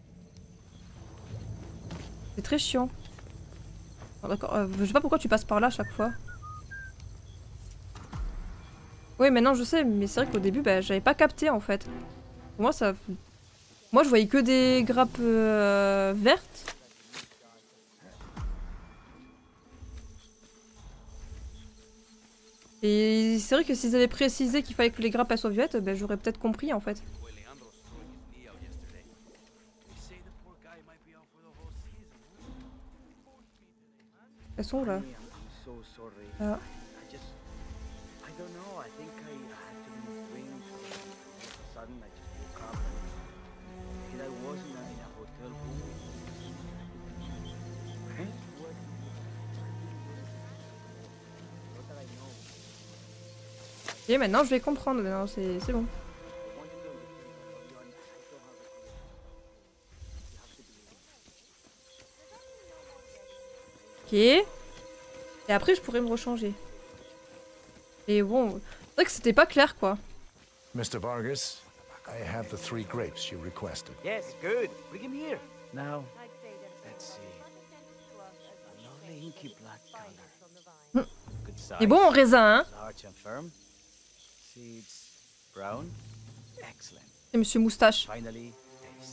C'est très chiant. Oh, d'accord. Euh, je sais pas pourquoi tu passes par là à chaque fois. Oui, maintenant je sais, mais c'est vrai qu'au début, bah, j'avais pas capté en fait. Pour moi, ça. Moi, je voyais que des grappes euh, vertes. Et c'est vrai que s'ils avaient précisé qu'il fallait que les grappes elles soient violettes, ben j'aurais peut-être compris en fait. Elles sont là. Ah. Et maintenant je vais comprendre, maintenant c'est bon. Ok. Et après je pourrais me rechanger. Et bon, c'est vrai que c'était pas clair quoi. Mister Vargas, I have the three grapes you requested. Yes, good. Bring him here. Now, let's see. A lovely inky black color. Good size. Et bon, raisin, hein. Large and firm. Seeds brown. Excellent. Et Monsieur Moustache. Finally, taste.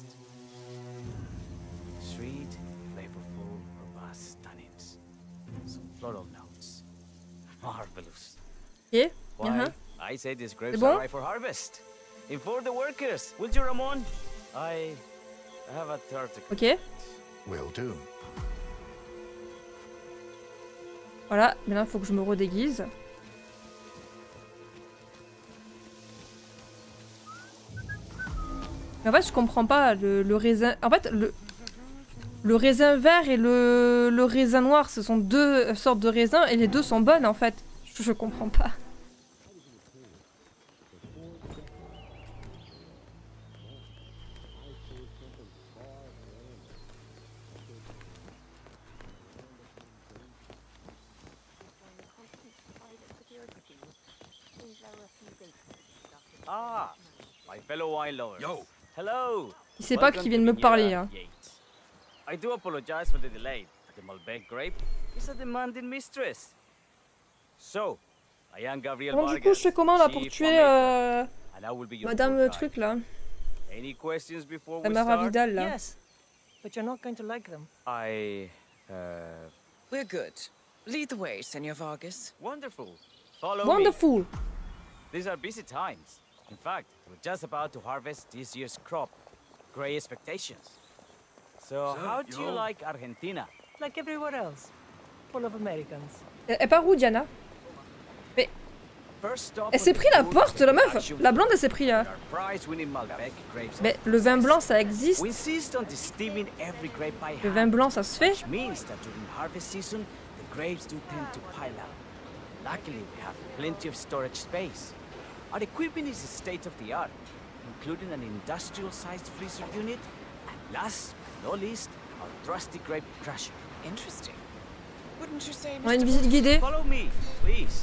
Sweet, flavorful, robust tannins. Some floral notes. Marvelous. Ok. Why? Uh-huh. I say these grapes bon? are ripe for harvest. Inform the workers. Will you, Ramon? I have a third. Ok. Will do. Voilà, maintenant il faut que je me redéguise. Mais en fait, je comprends pas le, le raisin. En fait, le, le raisin vert et le, le raisin noir, ce sont deux sortes de raisins et les deux sont bonnes en fait. Je, je comprends pas. Ah, my fellow wine lovers. Yo. Hello. Il sait pas qu'il vient de me parler. Hein. I do apologize for the delay. The Malbec grape is a demanding mistress. So, I am Gabriel Bon, du coup, je fais comment là pour tuer euh, Madame le truc là? Any questions before La we Mara start? Vidal là. Yes, but you're not going to like them. I, uh... We're good. Lead the way, Senor Vargas. Wonderful. Follow Wonderful. me. These are busy times. In fact, we're just about to harvest this year's crop. Great expectations. So, So, how do you yo. like Argentina? Like everywhere else. Full of Americans. Elle elle part où, Diana? Mais... First stop Elle s'est pris la porte, la meuf! La blonde, elle s'est pris là. prize-winning Malbec grapes. Mais le vin blanc, ça existe. We insist on steaming every grape by Le hand. vin blanc, ça se fait. Which means that during harvest season, the grapes do tend to pile up. Luckily, we have plenty of storage space. Our equipment is state of the art, including an industrial-sized freezer unit, and last but not least, our trusty grape crusher. Interesting. Wouldn't you say, On a une Mister visite guidée. Follow me, please.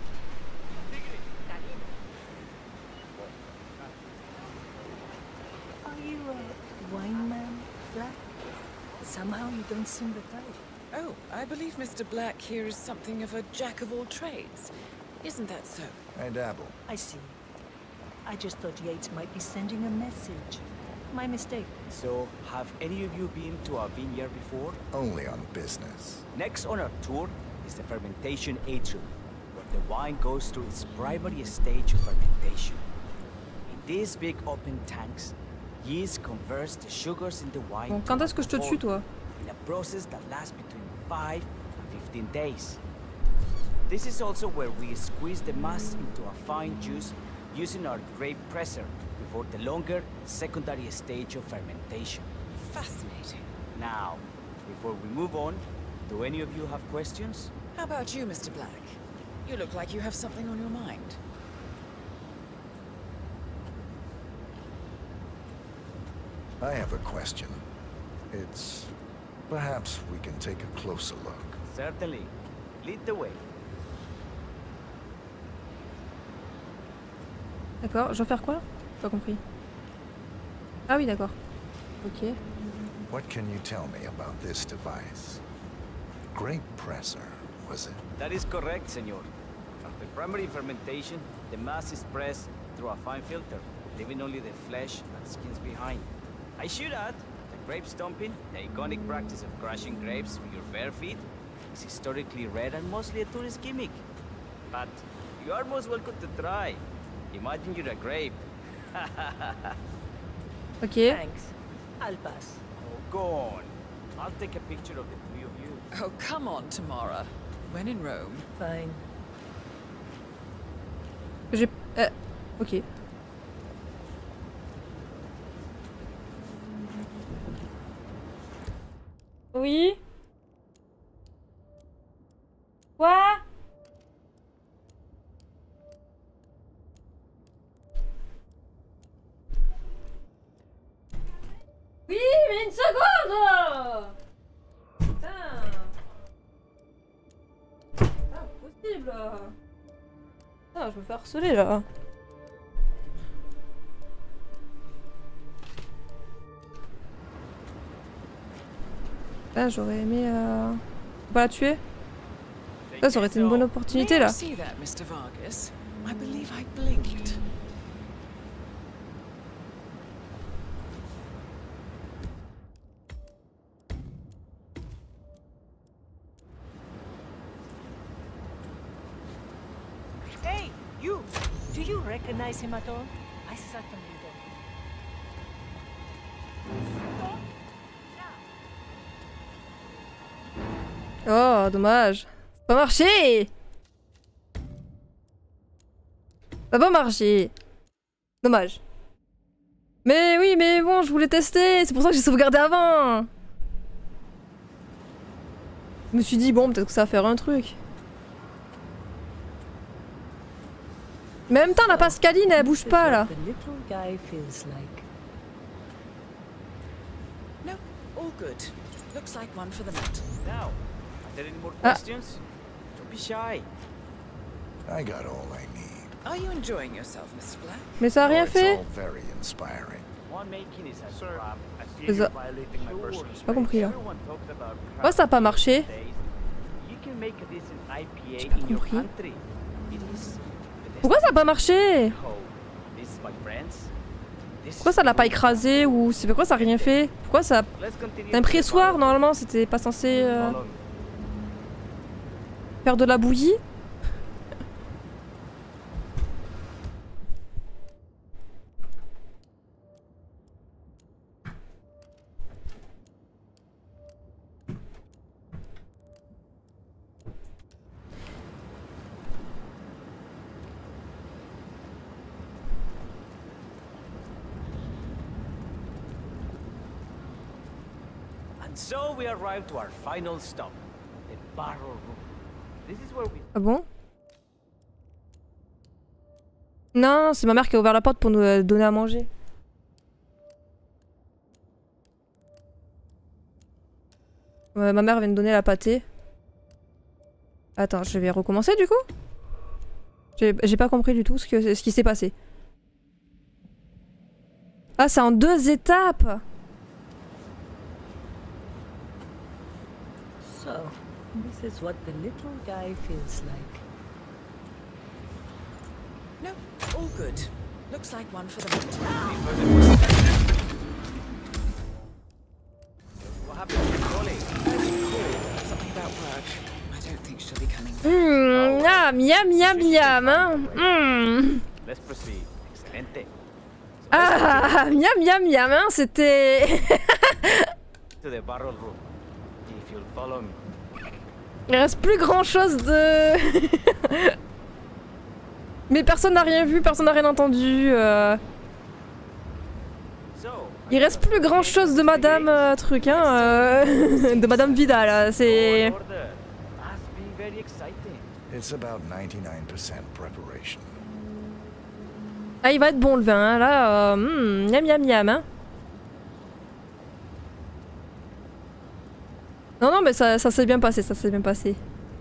Are you a wine man, Black? Somehow you don't seem the type. Oh, I believe Mister Black here is something of a jack of all trades. Isn't that so? I dabble. I see. I just thought Yates might be sending a message. My mistake. So, have any of you been to our vineyard before? Only on business. Next on our tour is the fermentation atrium, where the wine goes through its primary stage of fermentation. In these big open tanks, yeast converts the sugars in the wine. Bon, quand est-ce que je te tue, toi? In a process that lasts between five and fifteen days. This is also where we squeeze the mass into a fine juice using our grape presser before the longer secondary stage of fermentation. Fascinating. Now, before we move on, do any of you have questions? How about you, Mister Black? You look like you have something on your mind. I have a question. It's... perhaps we can take a closer look. Certainly. Lead the way. D'accord, je dois faire quoi? J'ai pas compris. Ah oui, d'accord. Ok. What can you tell me about this device? Grape presser, was it? That is correct, senor. After primary fermentation, the mass is pressed through a fine filter, leaving only the flesh and skins behind. I should add, the grape stomping, the iconic practice of crushing grapes with your bare feet, is historically rare and mostly a tourist gimmick. But you are most welcome to try. Imagine you're a grape. Ok. Thanks. I'll pass. Oh, go on. I'll take a picture of the three of you. Oh, come on, Tamara. When in Rome. Fine. J'ai... Euh, ok. Oui? Quoi? Oui, mais une seconde! Putain! C'est pas possible! Putain, je me fais harceler là! Là, j'aurais aimé euh... pas la tuer. Ça, ça aurait été une bonne opportunité là. See that, Mister Vargas? I believe I blinked. Hey, you! Do you recognize him at all? I certainly don't. Oh, dommage. Ça a pas marché! Ça a pas marché. Dommage. Mais oui, mais bon, je voulais tester. C'est pour ça que j'ai sauvegardé avant. Je me suis dit, bon, peut-être que ça va faire un truc. Mais en même temps, la Pascaline, elle bouge pas là. No, all good. Looks like one for the mat. Now, are there any more questions? Don't be shy. I got all I need. Are you enjoying yourself, Mister Black? Mais ça a rien Oh, it's fait. all very inspiring. Winemaking is a Sir, crap. I feel C'est you're ça. violating my personal J'ai space. pas compris là. Everyone talks about craft Ouais, ça a pas marché. You can make a decent I P A J'ai pas in your compris. country. It is Pourquoi ça a pas marché? Oh, this, my friends. This Pourquoi ça l'a pas écrasé ou c'est pourquoi ça a rien fait? Pourquoi ça... Let's continue C'est un pressoir normalement, c'était pas censé euh, faire de la bouillie? And so we arrive to our final stop, the barrel room. This is where we... Ah bon? Non, c'est ma mère qui a ouvert la porte pour nous euh, donner à manger. Ouais, ma mère vient de donner la pâtée. Attends, je vais recommencer du coup? J'ai pas compris du tout ce, que, ce qui s'est passé. Ah, c'est en deux étapes! So, this is what the little guy feels like. No, all good. Looks like one for the mat. Ah, miam, miam, miam, hein. Mm. Let's proceed. Excelente. Ah, miam, miam, miam, hein. C'était... To the barrel room. If you'll follow me. Il reste plus grand chose de... Mais personne n'a rien vu, personne n'a rien entendu. Euh... Il reste plus grand chose de Madame euh, truc, hein, euh... de Madame Vidal. C'est. It's about ninety-nine percent preparation. Ah, il va être bon le vin, hein, là. Euh... Mm, miam, miam, miam, hein. Non, non, mais ça, ça s'est bien passé, ça s'est bien passé.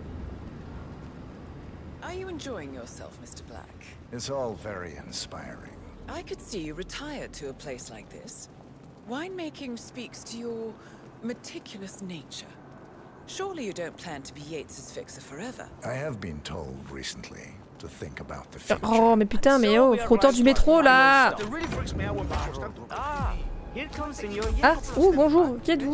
Are you enjoying yourself, Mister Black? It's all very inspiring. I could see you retired to a place like this. Winemaking speaks to your meticulous nature. Surely you don't plan to be Yates's fixer forever. I have been told recently to think about the future. Oh, mais putain, mais oh, frotteur du métro, là. Ah, ouh, bonjour, qui êtes-vous?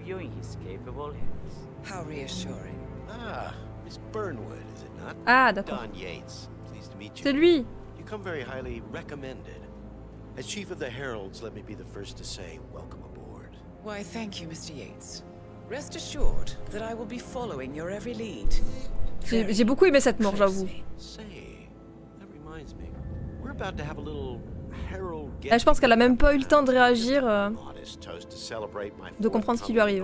How reassuring. Ah, Miss Burnwood, is it not? Ah, d'accord. Don Yates, pleased to meet you. C'est lui. You come very highly recommended. As chief of the Heralds, let me be the first to say welcome aboard. Why, thank you, Mister Yates. Rest assured that I will be following your every lead. J'ai beaucoup aimé cette mort, j'avoue. Say, that reminds me. We're about to have a little Herald get. Ah, je pense qu'elle a même pas eu le temps de réagir, euh, de comprendre ce qui lui arrive.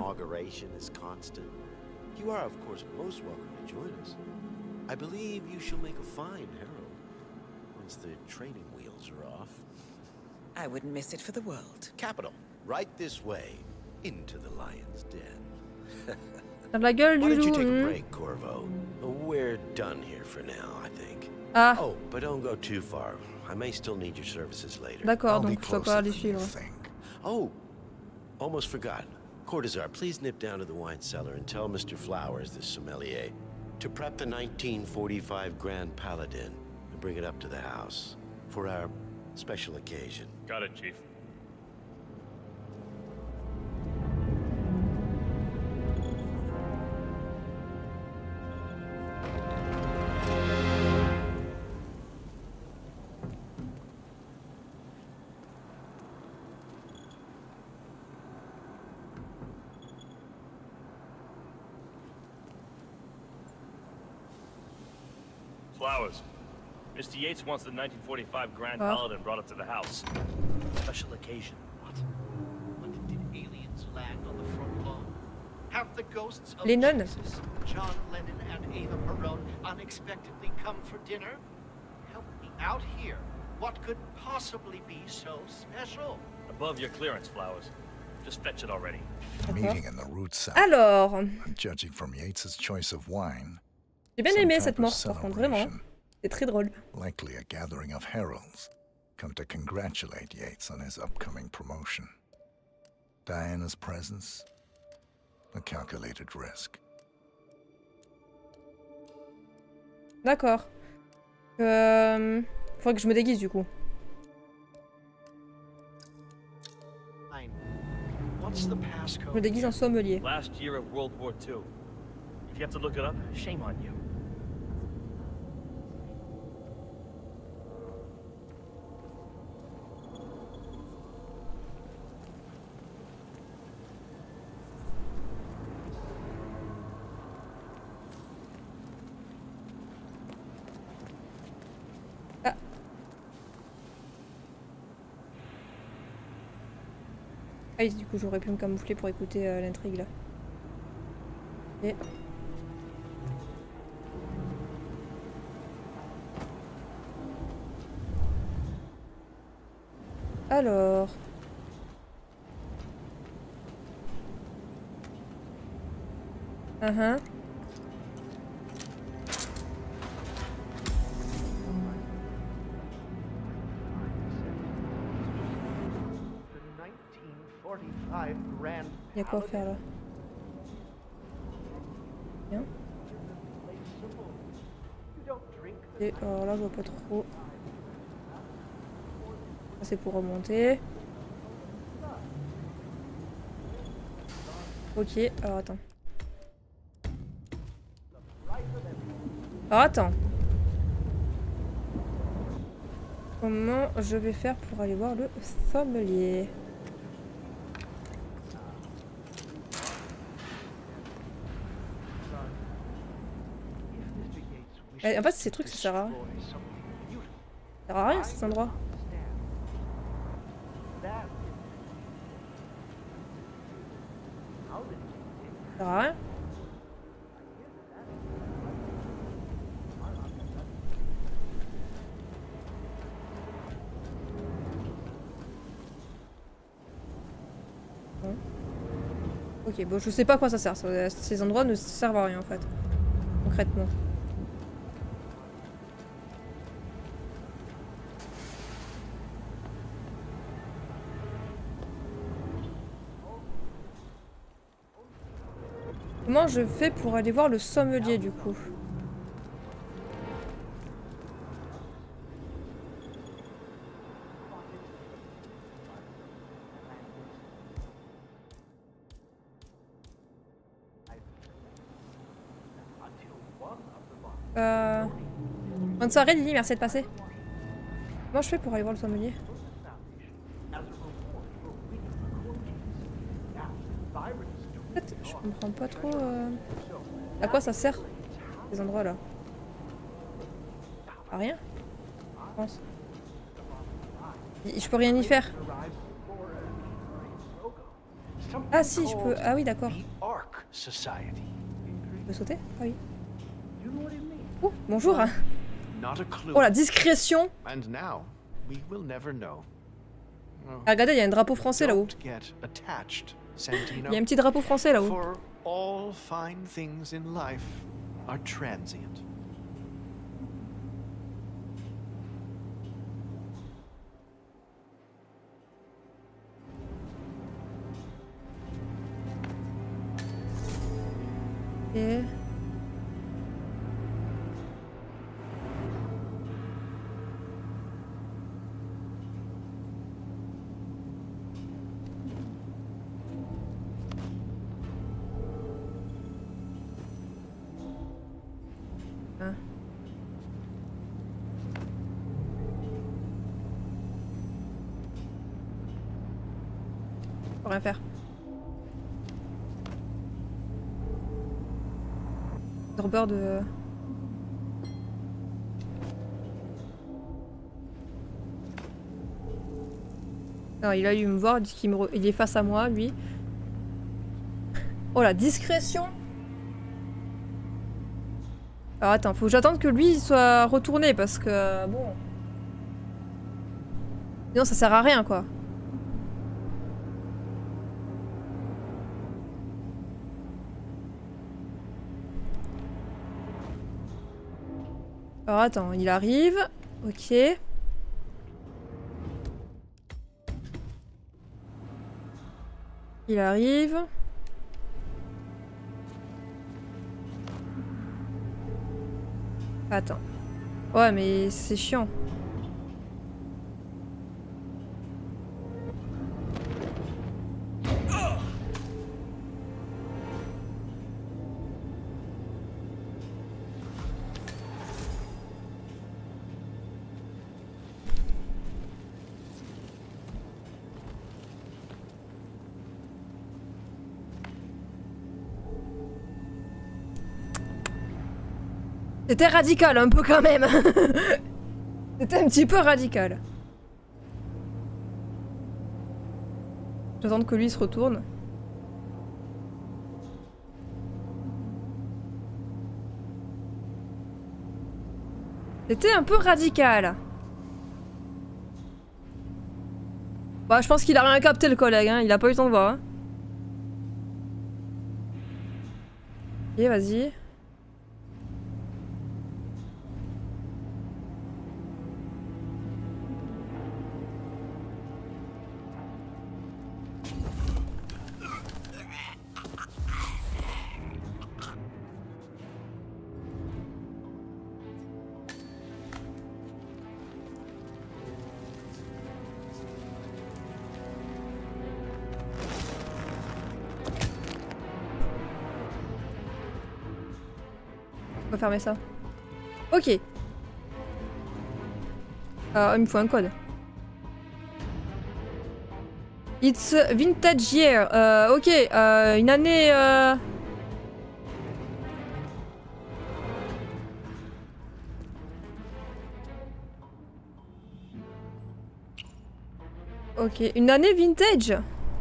You are, of course, most welcome to join us. I believe you shall make a fine herald once the training wheels are off. I wouldn't miss it for the world. Capital. Right this way, into the lion's den. La gueule Why du don't you loup. take a hmm. break, Corvo? We're done here for now, I think. Ah. Oh, but don't go too far. I may still need your services later. D'accord, donc je dois pas les suivre. Oh, almost forgot. Cortazar, please nip down to the wine cellar and tell Mister Flowers, the sommelier, to prep the nineteen forty-five Grand Paladin and bring it up to the house for our special occasion. Got it, Chief. Flowers. Mister Yates wants the nineteen forty-five Grand Oh. Paladin brought up to the house. Special occasion. What? When did aliens land on the front lawn? Have the ghosts of Lennon. Jesus, John Lennon and Ava Perón unexpectedly come for dinner? Help me out here. What could possibly be so special? Above your clearance, Flowers. Just fetch it already. Meeting in the root cellar. Alors, And judging from Yates's choice of wine, j'ai bien some aimé type cette of mort, par contre, vraiment. celebration. C'est très drôle. Likely a gathering of heralds come to congratulate Yates on his upcoming promotion. Diana's presence, a calculated risk. D'accord. Euh... Faudrait que je me déguise du coup. What's the Je passcode? me déguise en sommelier. Last year of World War Two. If you have to look it up, shame on you. Ah. Ah oui, du coup j'aurais pu me camoufler pour écouter euh, l'intrigue là. Et... Alors... Uh -huh. Il y a quoi à faire là? Bien. Et alors là je vois pas trop. Ça c'est pour remonter. Ok, alors attends. Alors attends. Comment je vais faire pour aller voir le sommelier? Et en fait, ces trucs, ça sert à rien. Ça sert à rien, cet endroit. Ça sert à rien. Bon. Ok, bon, je sais pas à quoi ça sert. Ça- Ces endroits ne servent à rien en fait. Concrètement. Comment je fais pour aller voir le sommelier du coup? Euh... Bonne soirée Lily, merci de passer. Comment je fais pour aller voir le sommelier? En fait, je comprends pas trop euh... à quoi ça sert ces endroits là. À rien, je pense. Je peux rien y faire. Ah si, je peux. Ah oui, d'accord. Je peux sauter? Ah oui. Oh, bonjour. Oh la discrétion. Ah, regardez, il y a un drapeau français là-haut. Il y a un petit drapeau français là-haut. All fine things in life are transient. Et... Ah. Faut rien faire. Dropper de... Non, il a eu me voir, il dit qu'il me re... il est face à moi, lui. Oh la discrétion! Alors attends, faut que j'attende que lui soit retourné parce que bon. Sinon ça sert à rien quoi. Alors attends, il arrive. Ok. Il arrive. Attends. Ouais, mais c'est chiant. C'était radical un peu quand même. C'était un petit peu radical. J'attends que lui se retourne. C'était un peu radical. Bah je pense qu'il a rien capté le collègue, hein. Il a pas eu le temps de voir. Hein. Ok, vas-y. On va fermer ça. Ok. Euh, il me faut un code. It's vintage year. Euh, ok, euh, une année... Euh... Ok, une année vintage.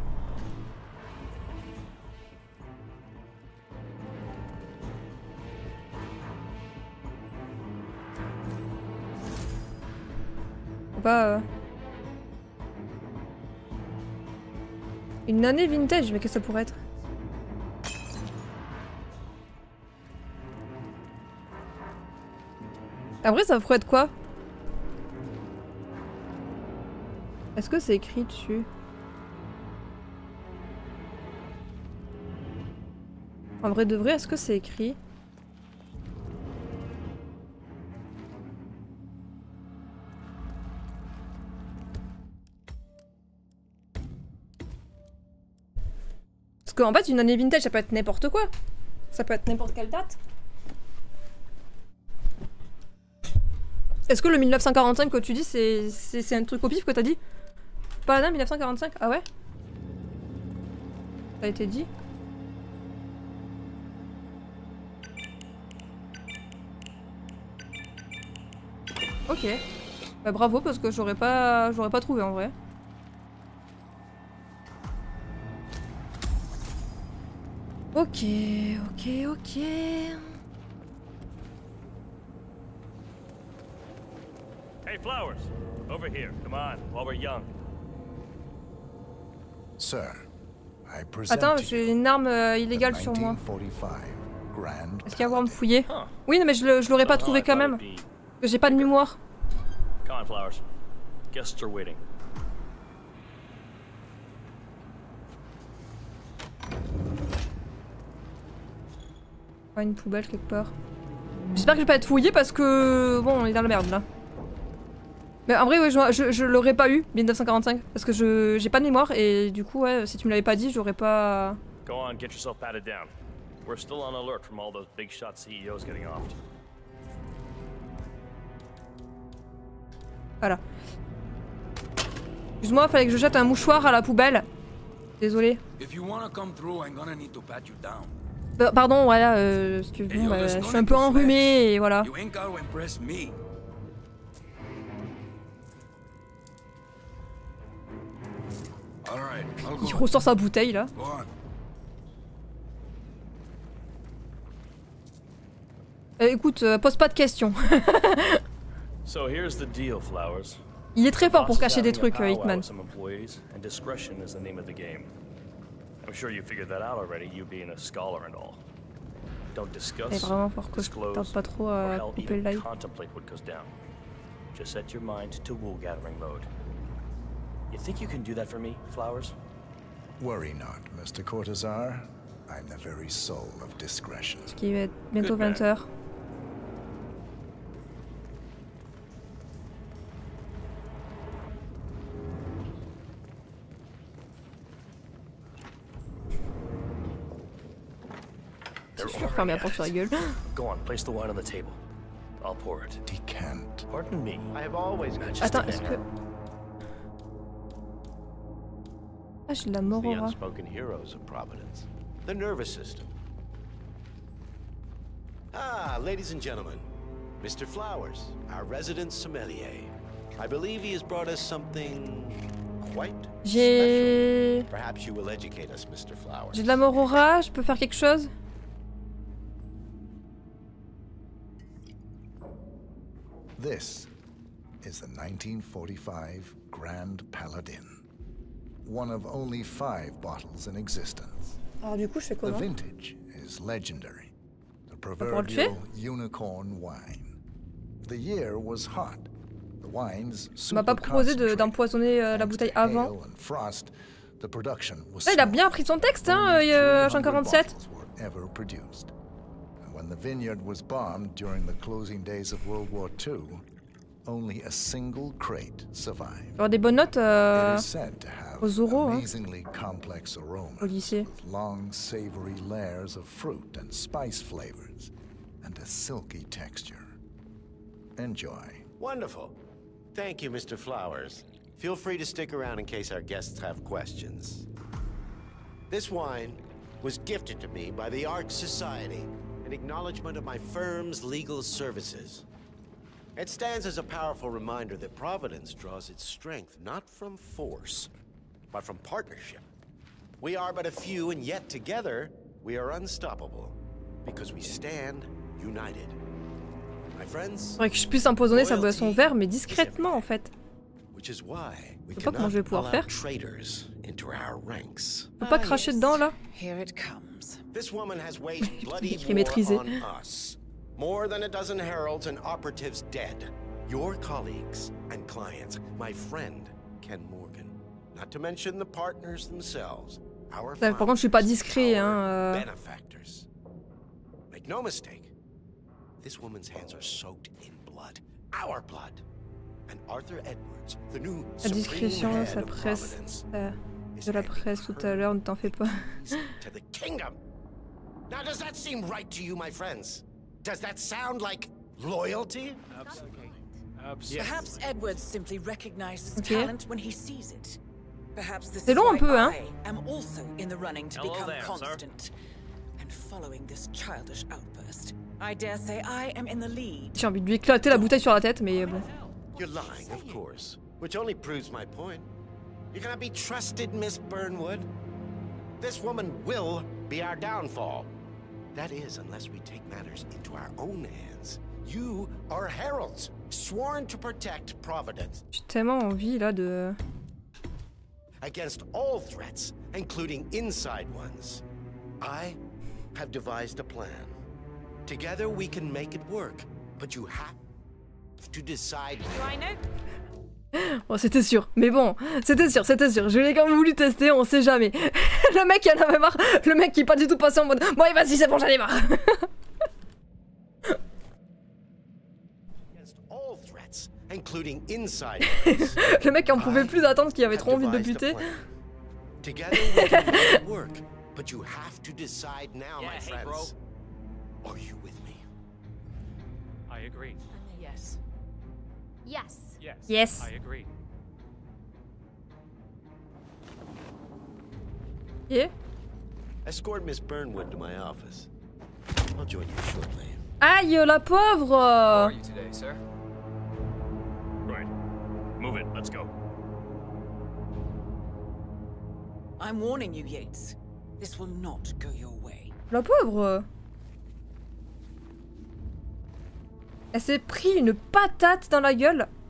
Pas... Euh... Une année vintage, mais qu'est-ce que ça pourrait être? Après, ça pourrait être quoi? Est-ce que c'est écrit dessus? En vrai de vrai, est-ce que c'est écrit? Parce qu'en fait, une année vintage, ça peut être n'importe quoi. Ça peut être n'importe quelle date. Est-ce que le mille neuf cent quarante-cinq que tu dis, c'est un truc au pif que t'as dit? Pas la date mille neuf cent quarante-cinq? Ah ouais? Ça a été dit? Ok. Bah bravo parce que j'aurais pas j'aurais pas trouvé en vrai. Ok, ok, ok. Hey, Flowers, over here. Come on, while we're young. Sir, I present Attends, to j'ai une arme euh, illégale sur moi. Grand Est-ce qu'il y a à me fouiller? Oui, non, mais je l'aurais pas trouvé quand même. Parce que j'ai pas de mémoire. Come on, Flowers. Guests are waiting. Ouais, une poubelle quelque part. J'espère que je vais pas être fouillé parce que... Bon, on est dans la merde là. Mais en vrai, ouais, je, je, je l'aurais pas eu, mille neuf cent quarante-cinq. Parce que je j'ai pas de mémoire et du coup, ouais, si tu me l'avais pas dit, j'aurais pas... Go on, get yourself patted down. We're still on alert from all those big shot C E Os getting off. Voilà. Excuse-moi, fallait que je jette un mouchoir à la poubelle. Désolé. If you wanna come through, I'm gonna need to pat you down. Bah, pardon, voilà, euh, si tu veux, bah, je suis un peu enrhumée et voilà. You ain't gotta impress me. All right, I'll go. Il ressort sa bouteille là. Go on. Euh, écoute, euh, pose pas de questions. So here's the deal, Flowers. Il est très fort pour cacher des trucs, euh, Hitman. I'm sure you figured that out already, you being a scholar and all. Don't discuss, C'est vraiment fort que je tarde pas trop à couper le live. contemplate what goes down. Just set your mind to wool gathering mode. You think you can do that for me, Flowers? Worry not, Mister Cortazar. I'm the very soul of discretion. Ce qui va être bientôt vingt heures. Je suis fermé la porte sur la gueule. Go on, place the wine on the table. I'll pour it. Decant. Pardon me. I have always Attends, est-ce que... Ah, j'ai de la the morora. unspoken heroes of Providence. The nervous system. Ah, ladies and gentlemen, Mister Flowers, our resident sommelier. I believe he has brought us something quite J'ai... special. Perhaps you will educate us, Mister Flowers. J'ai de la morora, je peux faire quelque chose? This is the nineteen forty-five Grand Paladin. One of only five bottles in existence. Alors du coup, je fais The comment? vintage is legendary. The pour le tuer? proverbial unicorn wine. The year was hot. The wines On m'a pas proposé de- d'empoisonner euh, la bouteille avant. hail and frost. The production was Là, il a bien appris son texte, hein, euh, Agent quarante-sept. ever produced. And when the vineyard was bombed during the closing days of World War Two, only a single crate survived. Genre des bonnes notes euh, It is said to have aux oraux, hein, amazingly complex aromas au lycée. with long, savory layers of fruit and spice flavors, and a silky texture. Enjoy. Wonderful. Thank you, Mister Flowers. Feel free to stick around in case our guests have questions. This wine was gifted to me by the Arch Society in acknowledgement of my firm's legal services. It stands as a powerful reminder that Providence draws its strength not from force, but from partnership. We are but a few, and yet together we are unstoppable because we stand united. My friends, faudrait que je puisse empoisonner sa boisson vert, mais discrètement en fait. which is why we Je sais pas comment je vais pouvoir faire. traitors into our ranks. Je peux pas cracher dedans là. Here it comes. This woman has waged bloody Écrit maîtrisé. war on us. More than a dozen heralds and operatives dead. Your colleagues and clients, my friend Ken Morgan. Not to mention the partners themselves. Our Par contre, je suis pas discret, hein. Euh... benefactors. Make no mistake. This woman's hands are soaked in blood. Our blood. And Arthur Edwards, the new La discrétion, supreme sa head of presse, Providence, euh, de la presse tout à l'heure, ne t'en fais pas. to the kingdom. Now, does that seem right to you, my friends? Does that sound like loyalty? Absolutely. Perhaps Edwards simply recognizes Okay. talent when he sees it. Perhaps this C'est is long un why peu, hein. I am also in the running to Hello become there, sir. constant. And following this childish outburst, I dare say I am in the lead. J'ai envie de lui éclater la bouteille sur la tête, mais bon. You're lying, of course. Which only proves my point. You cannot be trusted, Miss Burnwood. This woman will be our downfall. That is, unless we take matters into our own hands. You are heralds, sworn to protect Providence. J'ai tellement envie là de... Against all threats, including inside ones. I have devised a plan. Together we can make it work, but you have to decide. Do I know? Bon, c'était sûr. Mais bon, c'était sûr, c'était sûr. Je l'ai quand même voulu tester, on sait jamais. Le mec, il en avait marre. Le mec qui est pas du tout passé en mode... Bon, allez, vas-y, c'est bon, j'en ai marre. Including inside. Le mec en pouvait plus d'attendre qu'il avait trop envie de le buter. Together we can make it work, but you have to decide now, my friends. Are you with me? I agree. Yes. Yes. Yes. Yes. I agree. Yeah. Escort Miss Burnwood to my office. I'll join you shortly. Aïe, la pauvre. How are you today, sir? Right. Move it. Let's go. I'm warning you, Yates. This will not go your way. La pauvre. Elle s'est pris une patate dans la gueule.